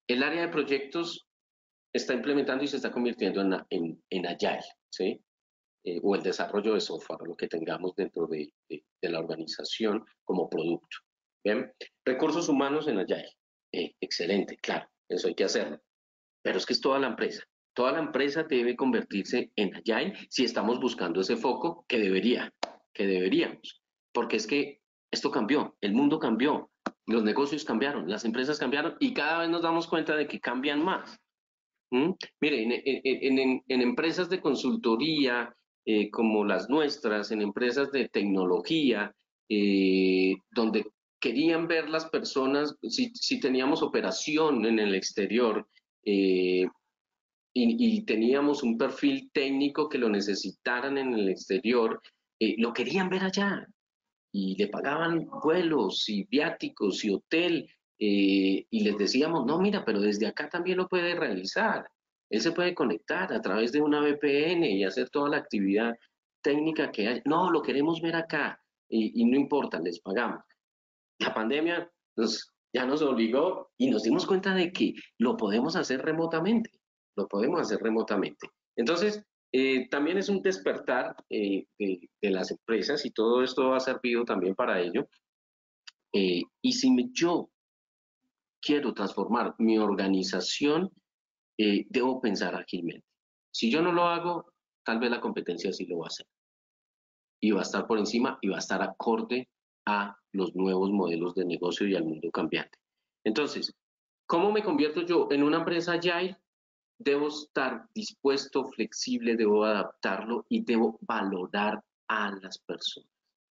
el área de proyectos está implementando y se está convirtiendo en, en, en Agile, ¿sí? Eh, o el desarrollo de software, lo que tengamos dentro de, de, de la organización como producto. ¿Bien? Recursos humanos en Agile. Eh, excelente, claro, eso hay que hacerlo. Pero es que es toda la empresa. Toda la empresa debe convertirse en Agile si estamos buscando ese foco que debería, que deberíamos. Porque es que esto cambió, el mundo cambió, los negocios cambiaron, las empresas cambiaron y cada vez nos damos cuenta de que cambian más. ¿Mm? Mire, en, en, en, en empresas de consultoría eh, como las nuestras, en empresas de tecnología, eh, donde querían ver las personas, si, si teníamos operación en el exterior eh, y, y, teníamos un perfil técnico que lo necesitaran en el exterior, eh, lo querían ver allá y le pagaban vuelos y viáticos y hotel. Eh, y les decíamos, no, mira, pero desde acá también lo puede realizar. Él se puede conectar a través de una V P N y hacer toda la actividad técnica que hay. No, lo queremos ver acá y, y no importa, les pagamos. La pandemia nos, ya nos obligó y nos dimos cuenta de que lo podemos hacer remotamente, lo podemos hacer remotamente. Entonces, eh, también es un despertar eh, de, de, las empresas y todo esto ha servido también para ello. Eh, y si me, yo quiero transformar mi organización, eh, debo pensar ágilmente. Si yo no lo hago, tal vez la competencia sí lo va a hacer. Y va a estar por encima y va a estar acorde a los nuevos modelos de negocio y al mundo cambiante. Entonces, ¿cómo me convierto yo en una empresa Agile? Debo estar dispuesto, flexible, debo adaptarlo y debo valorar a las personas.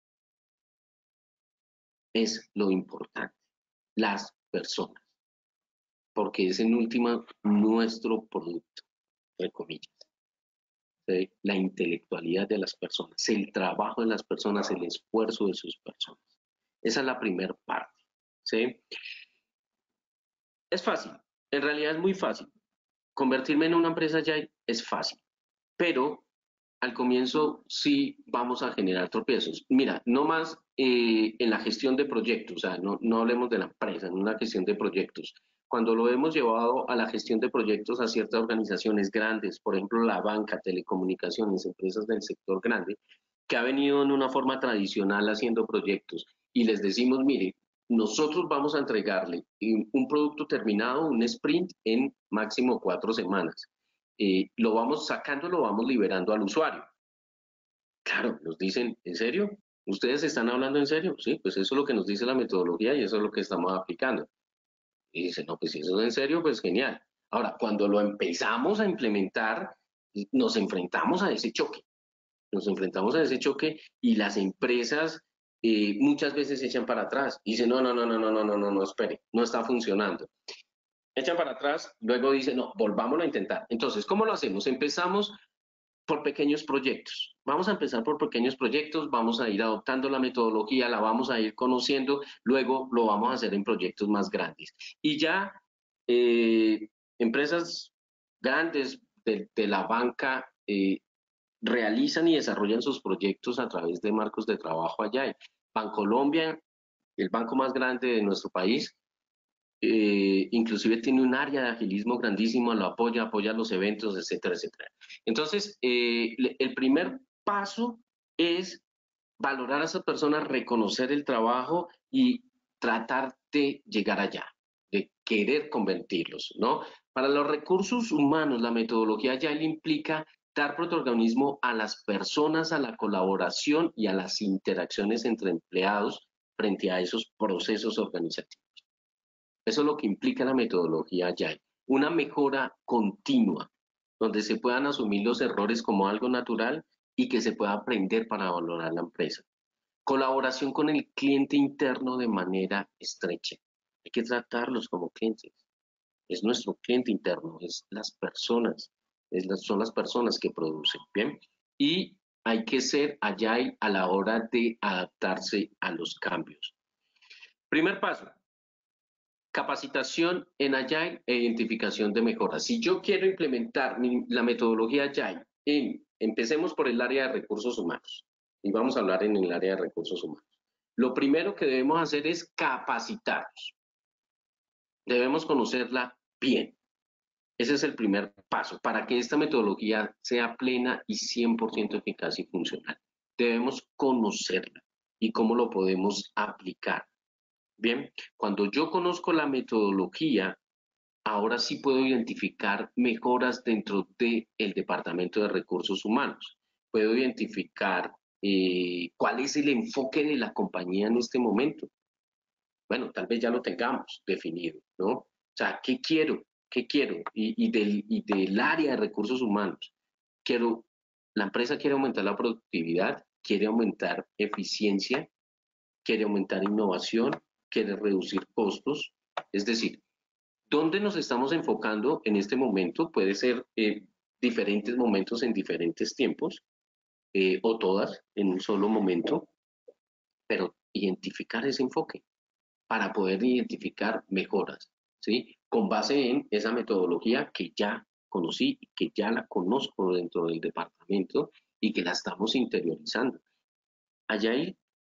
Es lo importante, las personas, porque es en última nuestro producto, entre comillas. ¿Sí? La intelectualidad de las personas, el trabajo de las personas, el esfuerzo de sus personas. Esa es la primera parte. ¿Sí? Es fácil, en realidad es muy fácil. Convertirme en una empresa ya es fácil, pero al comienzo sí vamos a generar tropiezos. Mira, no más eh, en la gestión de proyectos, o sea, no, no hablemos de la empresa, en una gestión de proyectos. Cuando lo hemos llevado a la gestión de proyectos a ciertas organizaciones grandes, por ejemplo, la banca, telecomunicaciones, empresas del sector grande, que ha venido en una forma tradicional haciendo proyectos, y les decimos, mire, nosotros vamos a entregarle un producto terminado, un sprint, en máximo cuatro semanas. Eh, lo vamos sacando, lo vamos liberando al usuario. Claro, nos dicen, ¿en serio? ¿Ustedes están hablando en serio? Sí, pues eso es lo que nos dice la metodología y eso es lo que estamos aplicando. Y dicen, no, pues si eso es en serio, pues genial. Ahora, cuando lo empezamos a implementar, nos enfrentamos a ese choque. Nos enfrentamos a ese choque y las empresas eh, muchas veces se echan para atrás y dicen, no, no, no, no, no, no, no, no, no, espere, no está funcionando. Echan para atrás, luego dicen, no, volvámoslo a intentar. Entonces, ¿cómo lo hacemos? Empezamos por pequeños proyectos. Vamos a empezar por pequeños proyectos, vamos a ir adoptando la metodología, la vamos a ir conociendo, luego lo vamos a hacer en proyectos más grandes. Y ya eh, empresas grandes de, de la banca eh, realizan y desarrollan sus proyectos a través de marcos de trabajo allá. Bancolombia, el banco más grande de nuestro país, eh, inclusive tiene un área de agilismo grandísimo, lo apoya, apoya los eventos, etcétera, etcétera. Entonces, eh, el primer paso es valorar a esas personas, reconocer el trabajo y tratar de llegar allá, de querer convertirlos, ¿no? Para los recursos humanos, la metodología Agile implica dar protagonismo a las personas, a la colaboración y a las interacciones entre empleados frente a esos procesos organizativos. Eso es lo que implica la metodología Agile, una mejora continua, donde se puedan asumir los errores como algo natural y que se pueda aprender para valorar la empresa. Colaboración con el cliente interno de manera estrecha. Hay que tratarlos como clientes. Es nuestro cliente interno, es las personas, es las, son las personas que producen, ¿bien? Y hay que ser agile a la hora de adaptarse a los cambios. Primer paso, capacitación en Agile e identificación de mejoras. Si yo quiero implementar mi, la metodología Agile, en, empecemos por el área de recursos humanos. Y vamos a hablar en el área de recursos humanos. Lo primero que debemos hacer es capacitarnos. Debemos conocer la bien. Ese es el primer paso para que esta metodología sea plena y cien por ciento eficaz y funcional. Debemos conocerla y cómo lo podemos aplicar. Bien, cuando yo conozco la metodología, ahora sí puedo identificar mejoras dentro del Departamento de Recursos Humanos. Puedo identificar eh, cuál es el enfoque de la compañía en este momento. Bueno, tal vez ya lo tengamos definido, ¿no? O sea, ¿qué quiero? ¿Qué quiero? Y, y, del, y del área de recursos humanos. Quiero, la empresa quiere aumentar la productividad, quiere aumentar eficiencia, quiere aumentar innovación, quiere reducir costos. Es decir, ¿dónde nos estamos enfocando en este momento? Puede ser eh, diferentes momentos en diferentes tiempos, eh, o todas en un solo momento, pero identificar ese enfoque para poder identificar mejoras, ¿sí? Con base en esa metodología que ya conocí, que ya la conozco dentro del departamento y que la estamos interiorizando. Allá,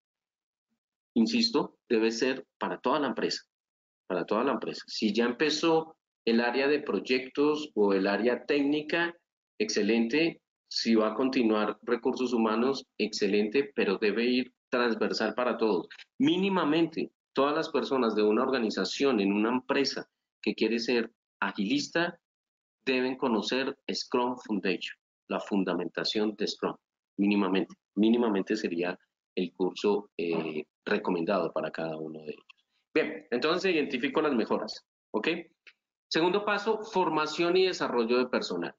insisto, debe ser para toda la empresa, para toda la empresa. Si ya empezó el área de proyectos o el área técnica, excelente. Si va a continuar recursos humanos, excelente, pero debe ir transversal para todos. Mínimamente, todas las personas de una organización, en una empresa que quiere ser agilista, deben conocer Scrum Foundation, la fundamentación de Scrum, mínimamente. Mínimamente sería el curso eh, recomendado para cada uno de ellos. Bien, entonces identifico las mejoras, ¿ok? Segundo paso, formación y desarrollo de personal.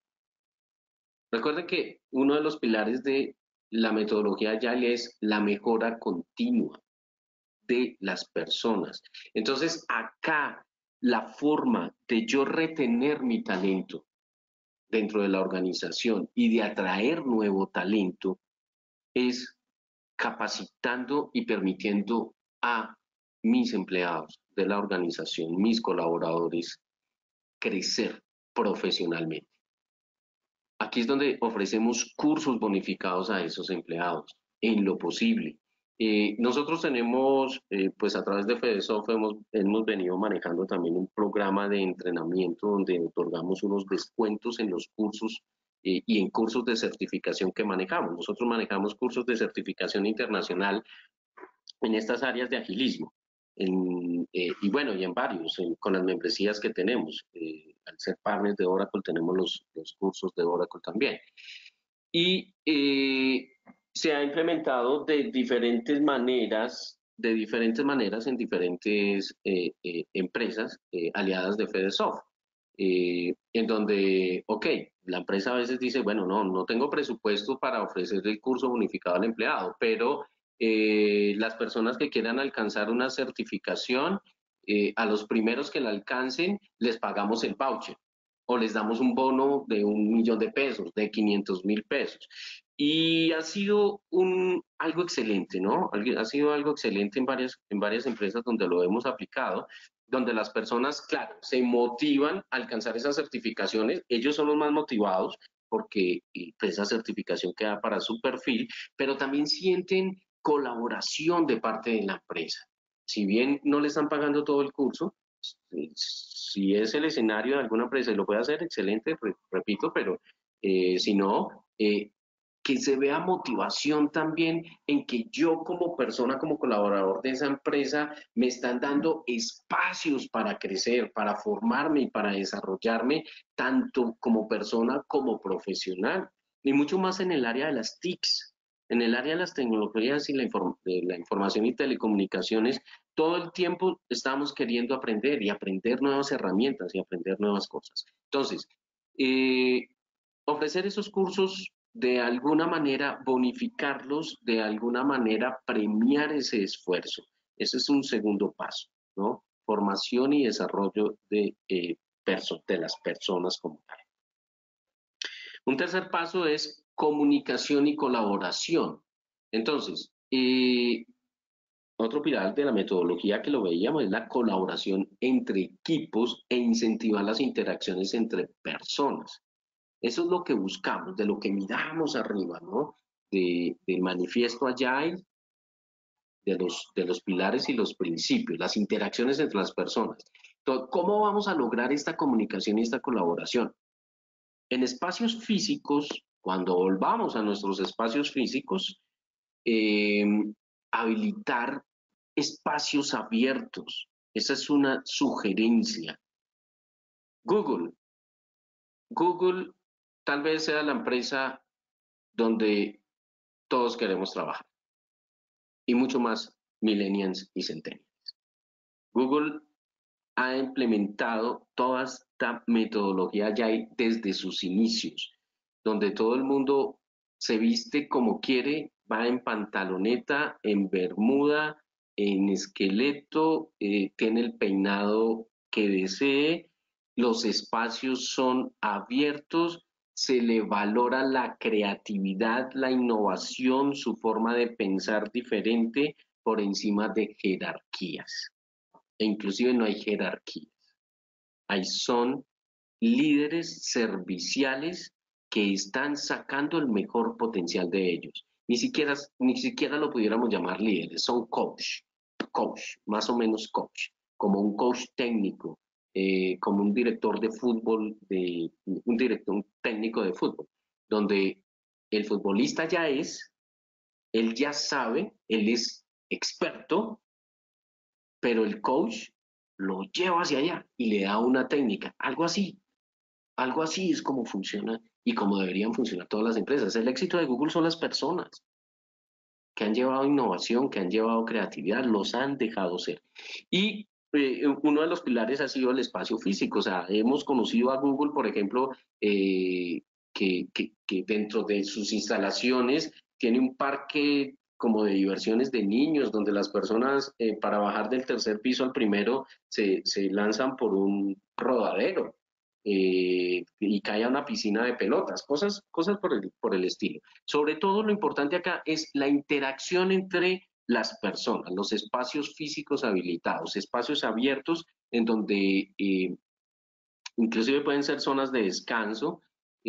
Recuerden que uno de los pilares de la metodología Agile es la mejora continua de las personas. Entonces, acá la forma de yo retener mi talento dentro de la organización y de atraer nuevo talento es capacitando y permitiendo a mis empleados de la organización, mis colaboradores, crecer profesionalmente. Aquí es donde ofrecemos cursos bonificados a esos empleados, en lo posible. Eh, nosotros tenemos, eh, pues a través de FedeSoft hemos, hemos venido manejando también un programa de entrenamiento donde otorgamos unos descuentos en los cursos eh, y en cursos de certificación que manejamos. Nosotros manejamos cursos de certificación internacional en estas áreas de agilismo. En, eh, y bueno, y en varios, en, con las membresías que tenemos. Eh, al ser partners de Oracle tenemos los, los cursos de Oracle también. Y eh, se ha implementado de diferentes maneras, de diferentes maneras en diferentes eh, eh, empresas eh, aliadas de FedeSoft. Eh, en donde, ok, la empresa a veces dice, bueno, no, no tengo presupuesto para ofrecer el curso bonificado al empleado, pero eh, las personas que quieran alcanzar una certificación, eh, a los primeros que la alcancen, les pagamos el voucher o les damos un bono de un millón de pesos, de quinientos mil pesos. Y ha sido un, algo excelente, ¿no? Ha sido algo excelente en varias, en varias empresas donde lo hemos aplicado, donde las personas, claro, se motivan a alcanzar esas certificaciones. Ellos son los más motivados porque pues, esa certificación queda para su perfil, pero también sienten colaboración de parte de la empresa. Si bien no le están pagando todo el curso, si es el escenario de alguna empresa y lo puede hacer, excelente, repito, pero eh, si no, eh, que se vea motivación también en que yo como persona, como colaborador de esa empresa, me están dando espacios para crecer, para formarme y para desarrollarme, tanto como persona como profesional, y mucho más en el área de las T I Cs. En el área de las tecnologías y la, inform de la información y telecomunicaciones, todo el tiempo estamos queriendo aprender y aprender nuevas herramientas y aprender nuevas cosas. Entonces, eh, ofrecer esos cursos, de alguna manera bonificarlos, de alguna manera premiar ese esfuerzo. Ese es un segundo paso, ¿no? Formación y desarrollo de, eh, de las personas como tal. Un tercer paso es comunicación y colaboración. Entonces, eh, otro pilar de la metodología que lo veíamos es la colaboración entre equipos e incentivar las interacciones entre personas. Eso es lo que buscamos, de lo que miramos arriba, ¿no? De, del manifiesto Agile, de los, de los pilares y los principios, las interacciones entre las personas. ¿Cómo vamos a lograr esta comunicación y esta colaboración? En espacios físicos, cuando volvamos a nuestros espacios físicos, eh, habilitar espacios abiertos. Esa es una sugerencia. Google. Google tal vez sea la empresa donde todos queremos trabajar. Y mucho más millennials y centennials. Google ha implementado toda esta metodología ya desde sus inicios, donde todo el mundo se viste como quiere, va en pantaloneta, en bermuda, en esqueleto, eh, tiene el peinado que desee, los espacios son abiertos, se le valora la creatividad, la innovación, su forma de pensar diferente por encima de jerarquías. E inclusive no hay jerarquías. Ahí son líderes serviciales que están sacando el mejor potencial de ellos. Ni siquiera, ni siquiera lo pudiéramos llamar líderes, son coach, coach, más o menos coach, como un coach técnico, eh, como un director de fútbol, de, un director un técnico de fútbol, donde el futbolista ya es, él ya sabe, él es experto, pero el coach lo lleva hacia allá y le da una técnica, algo así. Algo así es como funciona y como deberían funcionar todas las empresas. El éxito de Google son las personas que han llevado innovación, que han llevado creatividad, los han dejado ser. Y eh, uno de los pilares ha sido el espacio físico. O sea, hemos conocido a Google, por ejemplo, eh, que, que, que dentro de sus instalaciones tiene un parque como de diversiones de niños, donde las personas eh, para bajar del tercer piso al primero se, se lanzan por un rodadero. Eh, y cae a una piscina de pelotas, cosas, cosas por el, por el estilo. Sobre todo lo importante acá es la interacción entre las personas, los espacios físicos habilitados, espacios abiertos en donde eh, inclusive pueden ser zonas de descanso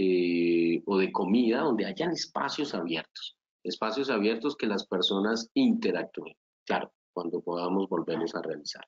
eh, o de comida, donde hayan espacios abiertos, espacios abiertos que las personas interactúen, claro, cuando podamos volverlos a realizar.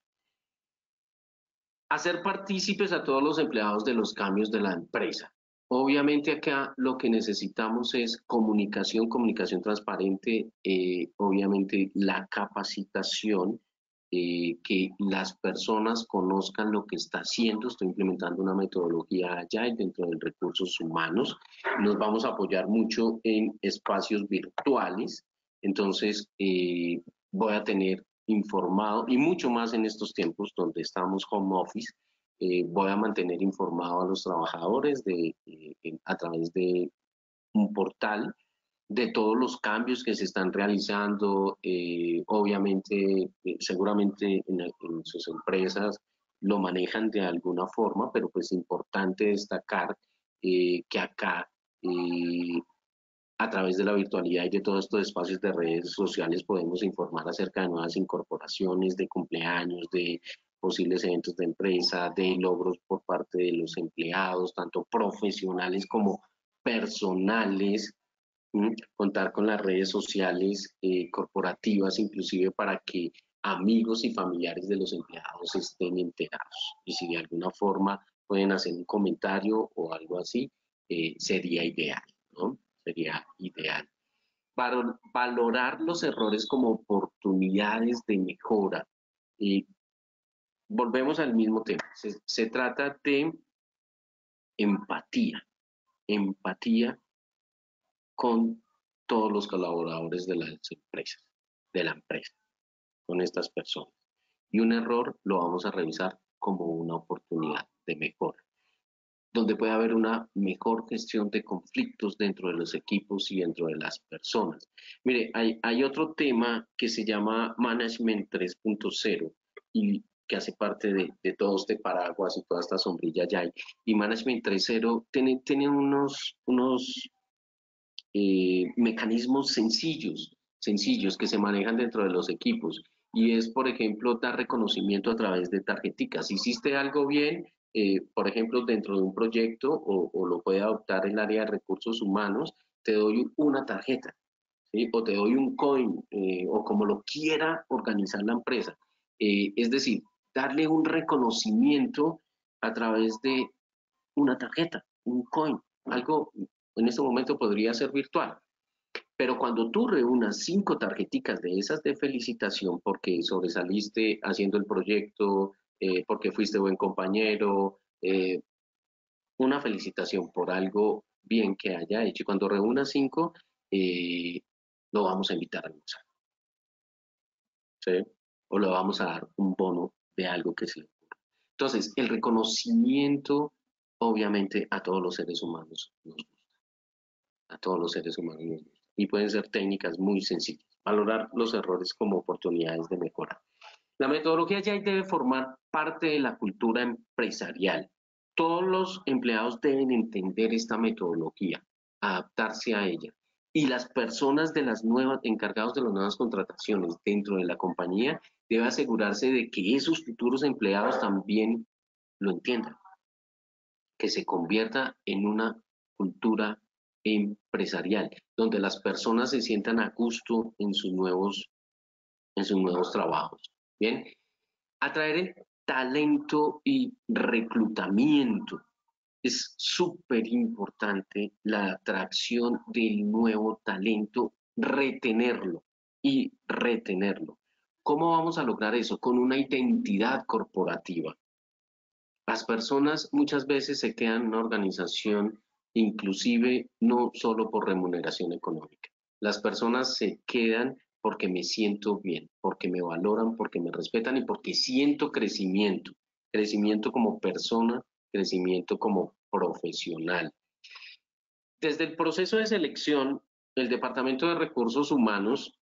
Hacer partícipes a todos los empleados de los cambios de la empresa. Obviamente acá lo que necesitamos es comunicación, comunicación transparente, eh, obviamente la capacitación, eh, que las personas conozcan lo que está haciendo. Estoy implementando una metodología allá dentro de recursos humanos. Nos vamos a apoyar mucho en espacios virtuales, entonces eh, voy a tener informado y mucho más en estos tiempos donde estamos home office. Eh, voy a mantener informado a los trabajadores de, eh, a través de un portal de todos los cambios que se están realizando. Eh, obviamente, eh, seguramente en, en sus empresas lo manejan de alguna forma, pero pues es importante destacar eh, que acá eh, a través de la virtualidad y de todos estos espacios de redes sociales podemos informar acerca de nuevas incorporaciones, de cumpleaños, de posibles eventos de empresa, de logros por parte de los empleados, tanto profesionales como personales. ¿Mm? Contar con las redes sociales eh, corporativas, inclusive para que amigos y familiares de los empleados estén enterados. Y si de alguna forma pueden hacer un comentario o algo así, eh, sería ideal, ¿no? Sería ideal. Para valorar los errores como oportunidades de mejora. Y volvemos al mismo tema. Se, se trata de empatía. Empatía con todos los colaboradores de las empresas, de la empresa, con estas personas. Y un error lo vamos a revisar como una oportunidad de mejora, donde puede haber una mejor gestión de conflictos dentro de los equipos y dentro de las personas. Mire, hay, hay otro tema que se llama Management tres punto cero y que hace parte de, de todo este paraguas y toda esta sombrilla ya hay. Y Management tres punto cero tiene, tiene unos, unos eh, mecanismos sencillos, sencillos que se manejan dentro de los equipos. Y es, por ejemplo, dar reconocimiento a través de tarjeticas. Hiciste algo bien, eh, por ejemplo, dentro de un proyecto o, o lo puede adoptar el área de recursos humanos, te doy una tarjeta, ¿sí? O te doy un coin, eh, o como lo quiera organizar la empresa. Eh, es decir, darle un reconocimiento a través de una tarjeta, un coin, algo en este momento podría ser virtual. Pero cuando tú reúnas cinco tarjeticas de esas de felicitación porque sobresaliste haciendo el proyecto, eh, porque fuiste buen compañero, eh, una felicitación por algo bien que haya hecho. Y cuando reúnas cinco, eh, lo vamos a invitar a almorzar, ¿sí? O le vamos a dar un bono de algo que se le ocurra. Entonces, el reconocimiento, obviamente, a todos los seres humanos nos gusta. A todos los seres humanos nos gusta. Y pueden ser técnicas muy sencillas. Valorar los errores como oportunidades de mejora. La metodología ya debe formar parte de la cultura empresarial. Todos los empleados deben entender esta metodología, adaptarse a ella. Y las personas de las nuevas, encargados de las nuevas contrataciones dentro de la compañía, deben asegurarse de que esos futuros empleados también lo entiendan. Que se convierta en una cultura empresarial, donde las personas se sientan a gusto en sus nuevos, en sus nuevos trabajos. Bien, atraer el talento y reclutamiento. Es súper importante la atracción del nuevo talento, retenerlo y retenerlo. ¿Cómo vamos a lograr eso? Con una identidad corporativa. Las personas muchas veces se quedan en una organización, inclusive no solo por remuneración económica. Las personas se quedan porque me siento bien, porque me valoran, porque me respetan y porque siento crecimiento. Crecimiento como persona, crecimiento como profesional. Desde el proceso de selección, el Departamento de Recursos Humanos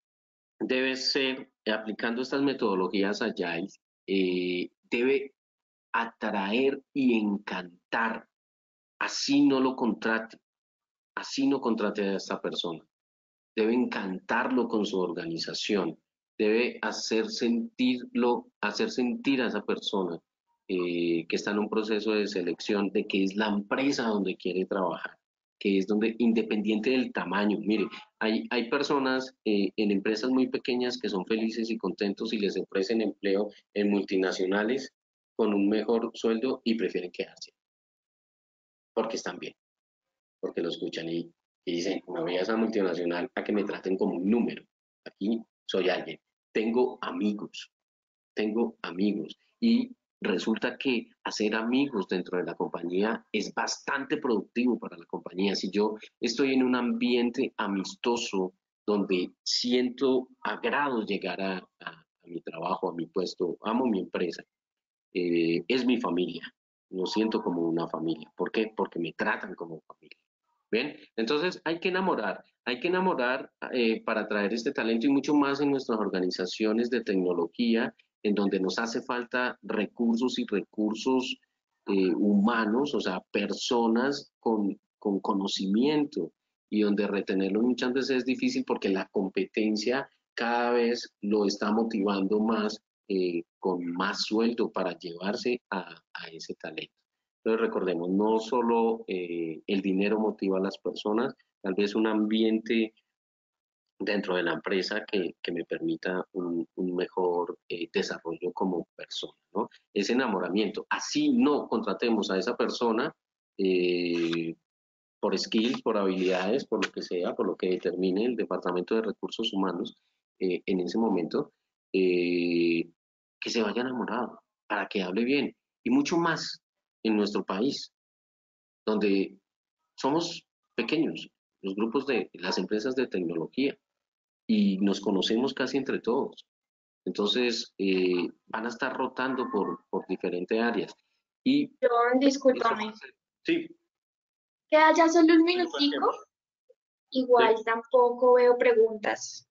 debe ser, aplicando estas metodologías Agile, eh, debe atraer y encantar, así no lo contrate, así no contrate a esta persona. Debe encantarlo con su organización, debe hacer sentirlo, hacer sentir a esa persona eh, que está en un proceso de selección de que es la empresa donde quiere trabajar, que es donde, independiente del tamaño, mire, hay, hay personas eh, en empresas muy pequeñas que son felices y contentos y les ofrecen empleo en multinacionales con un mejor sueldo y prefieren quedarse, porque están bien, porque lo escuchan y, y dicen, me voy a esa multinacional a que me traten como un número, aquí soy alguien, tengo amigos, tengo amigos y resulta que hacer amigos dentro de la compañía es bastante productivo para la compañía. Si yo estoy en un ambiente amistoso donde siento agrado llegar a, a, a mi trabajo, a mi puesto, amo mi empresa, eh, es mi familia, lo siento como una familia. ¿Por qué? Porque me tratan como familia. ¿Bien? Entonces hay que enamorar, hay que enamorar eh, para atraer este talento y mucho más en nuestras organizaciones de tecnología, en donde nos hace falta recursos y recursos eh, humanos, o sea, personas con, con conocimiento y donde retenerlo muchas veces es difícil porque la competencia cada vez lo está motivando más eh, con más sueldo para llevarse a, a ese talento. Entonces recordemos, no solo eh, el dinero motiva a las personas, tal vez un ambiente dentro de la empresa que, que me permita un, un mejor eh, desarrollo como persona, ¿no? Ese enamoramiento. Así no contratemos a esa persona eh, por skills, por habilidades, por lo que sea, por lo que determine el Departamento de Recursos Humanos eh, en ese momento, eh, que se vaya enamorado, para que hable bien. Y mucho más en nuestro país, donde somos pequeños, los grupos de las empresas de tecnología, y nos conocemos casi entre todos. Entonces, eh, van a estar rotando por, por diferentes áreas. Y John, discúlpame. sí. Queda ya solo un minutico. Igual Sí. tampoco veo preguntas.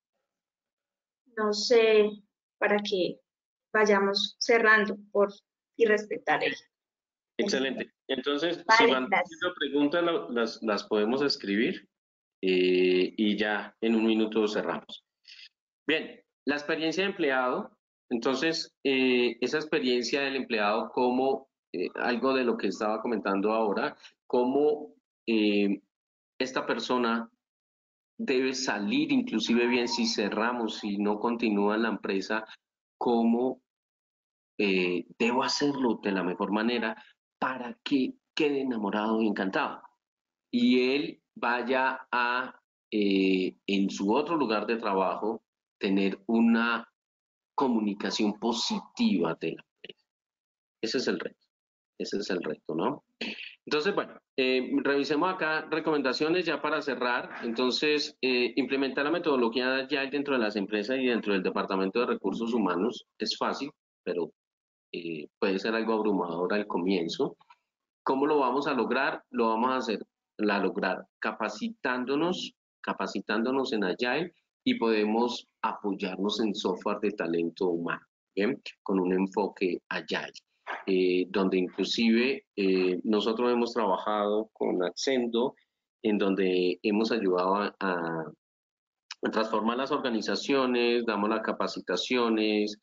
No sé, para que vayamos cerrando por y respetar el. Excelente. Entonces, si Vale, van gracias. haciendo preguntas, la- las, las podemos escribir eh, y ya en un minuto cerramos. Bien, la experiencia de empleado. Entonces, eh, esa experiencia del empleado como eh, algo de lo que estaba comentando ahora, cómo eh, esta persona debe salir, inclusive bien si cerramos, si no continúa en la empresa, cómo eh, debo hacerlo de la mejor manera para que quede enamorado y encantado. Y él vaya a, eh, en su otro lugar de trabajo, tener una comunicación positiva de la empresa. Ese es el reto, ese es el reto, ¿no? Entonces, bueno, eh, revisemos acá recomendaciones ya para cerrar. Entonces, eh, implementar la metodología ya dentro de las empresas y dentro del Departamento de Recursos Humanos es fácil, pero eh, puede ser algo abrumador al comienzo. ¿Cómo lo vamos a lograr? Lo vamos a hacer, la lograr capacitándonos, capacitándonos en Agile y podemos apoyarnos en software de talento humano, ¿bien? Con un enfoque Agile, eh, donde inclusive eh, nosotros hemos trabajado con Accendo, en donde hemos ayudado a, a transformar las organizaciones, damos las capacitaciones,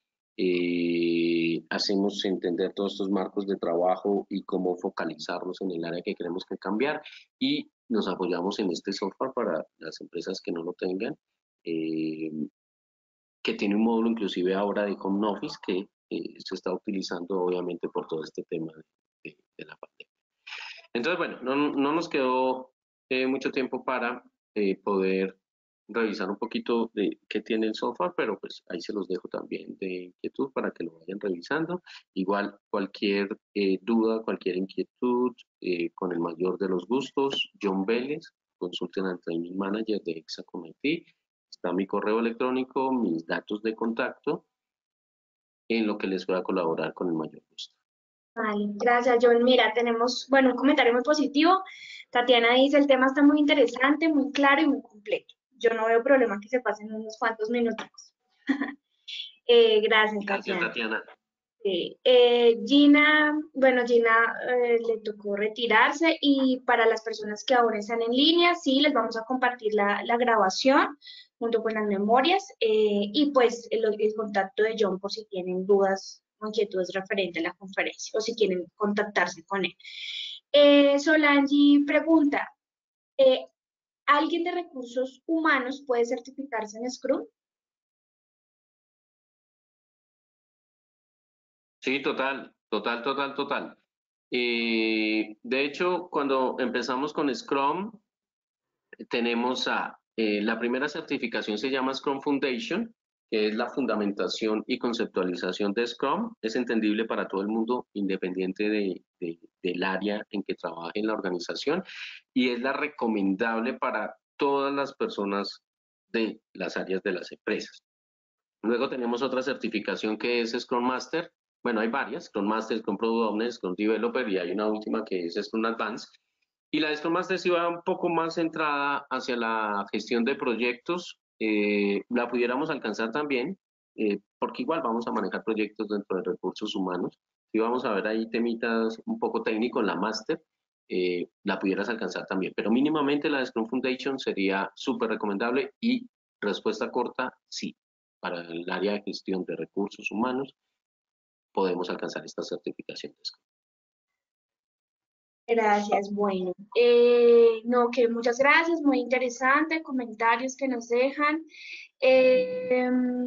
eh, hacemos entender todos estos marcos de trabajo y cómo focalizarnos en el área que queremos que cambiar y nos apoyamos en este software para las empresas que no lo tengan, eh, que tiene un módulo inclusive ahora de home office que eh, se está utilizando obviamente por todo este tema de, de, de la pandemia. Entonces, bueno, no, no nos quedó eh, mucho tiempo para eh, poder revisar un poquito de qué tiene el software, pero pues ahí se los dejo también de inquietud para que lo vayan revisando. Igual cualquier eh, duda, cualquier inquietud, eh, con el mayor de los gustos, John Vélez, consulten al Training Manager de Hexacom I T, está mi correo electrónico, mis datos de contacto, en lo que les pueda colaborar con el mayor gusto. Vale, gracias, John. Mira, tenemos, bueno, un comentario muy positivo. Tatiana dice, el tema está muy interesante, muy claro y muy completo. Yo no veo problema que se pasen unos cuantos minutos. eh, gracias, Gracias, Tatiana. Tatiana. Sí. Eh, Gina, bueno, Gina eh, le tocó retirarse y para las personas que ahora están en línea, sí, les vamos a compartir la, la grabación junto con las memorias eh, y pues el, el contacto de John por si tienen dudas o inquietudes referente a la conferencia o si quieren contactarse con él. Eh, Solange pregunta, eh, ¿alguien de recursos humanos puede certificarse en Scrum? Sí, total, total, total, total. Eh, de hecho, cuando empezamos con Scrum, tenemos a, eh, la primera certificación se llama Scrum Foundation, que es la fundamentación y conceptualización de Scrum. Es entendible para todo el mundo, independiente de, de, del área en que trabaje en la organización, y es la recomendable para todas las personas de las áreas de las empresas. Luego tenemos otra certificación que es Scrum Master. Bueno, hay varias, Scrum Master, Scrum Product Owner, Scrum Developer y hay una última que es Scrum Advanced. Y la de Scrum Master sí va un poco más centrada hacia la gestión de proyectos. Eh, la pudiéramos alcanzar también, eh, porque igual vamos a manejar proyectos dentro de recursos humanos. Si vamos a ver ahí temitas un poco técnicos en la Master, eh, la pudieras alcanzar también. Pero mínimamente la de Scrum Foundation sería súper recomendable y respuesta corta, sí. Para el área de gestión de recursos humanos, podemos alcanzar esta certificación de Scrum. Gracias, bueno. Eh, no, que muchas gracias, muy interesante, comentarios que nos dejan. Eh,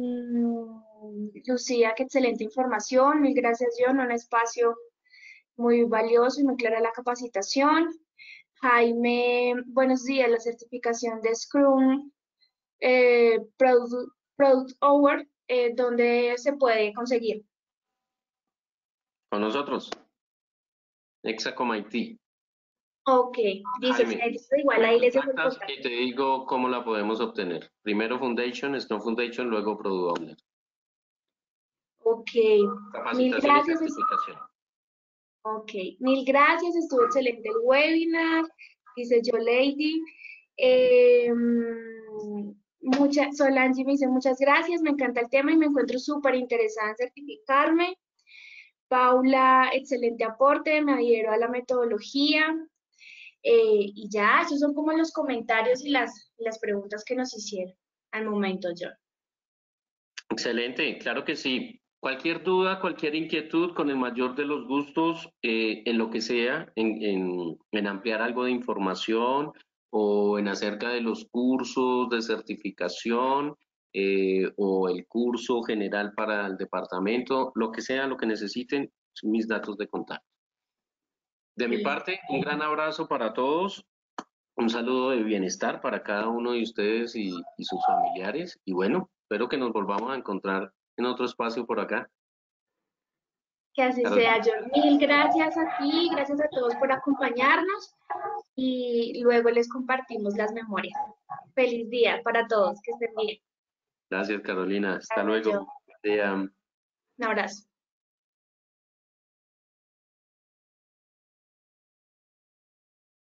Lucía, qué excelente información, mil gracias, John, un espacio muy valioso y muy clara la capacitación. Jaime, buenos días, la certificación de Scrum, eh, Product, Product Owner, eh, ¿dónde se puede conseguir? Con nosotros, Hexacom I T. Ok, dice, Jaime, igual me ahí les dejo el contactas contacto. y te digo cómo la podemos obtener. Primero Foundation, Scrum Foundation, luego Product Owner. Ok, mil Capacitación y gracias. certificación. Ok, mil gracias, estuvo excelente el webinar, dice yo Lady. Eh, mucha, Solange me dice muchas gracias, me encanta el tema y me encuentro súper interesada en certificarme. Paula, excelente aporte, me adhiero a la metodología. Eh, y ya, esos son como los comentarios y las, las preguntas que nos hicieron al momento, John. Excelente, claro que sí. Cualquier duda, cualquier inquietud, con el mayor de los gustos, eh, en lo que sea, en, en, en ampliar algo de información o en acerca de los cursos de certificación, eh, o el curso general para el departamento, lo que sea, lo que necesiten, son mis datos de contacto. De mi parte, un gran abrazo para todos, un saludo de bienestar para cada uno de ustedes y, y sus familiares. Y bueno, espero que nos volvamos a encontrar en otro espacio por acá. Que así Carolina. sea, John. Mil gracias a ti, gracias a todos por acompañarnos y luego les compartimos las memorias. Feliz día para todos, que estén bien. Gracias, Carolina. Hasta Gracias, John. luego. Eh, um, Un abrazo.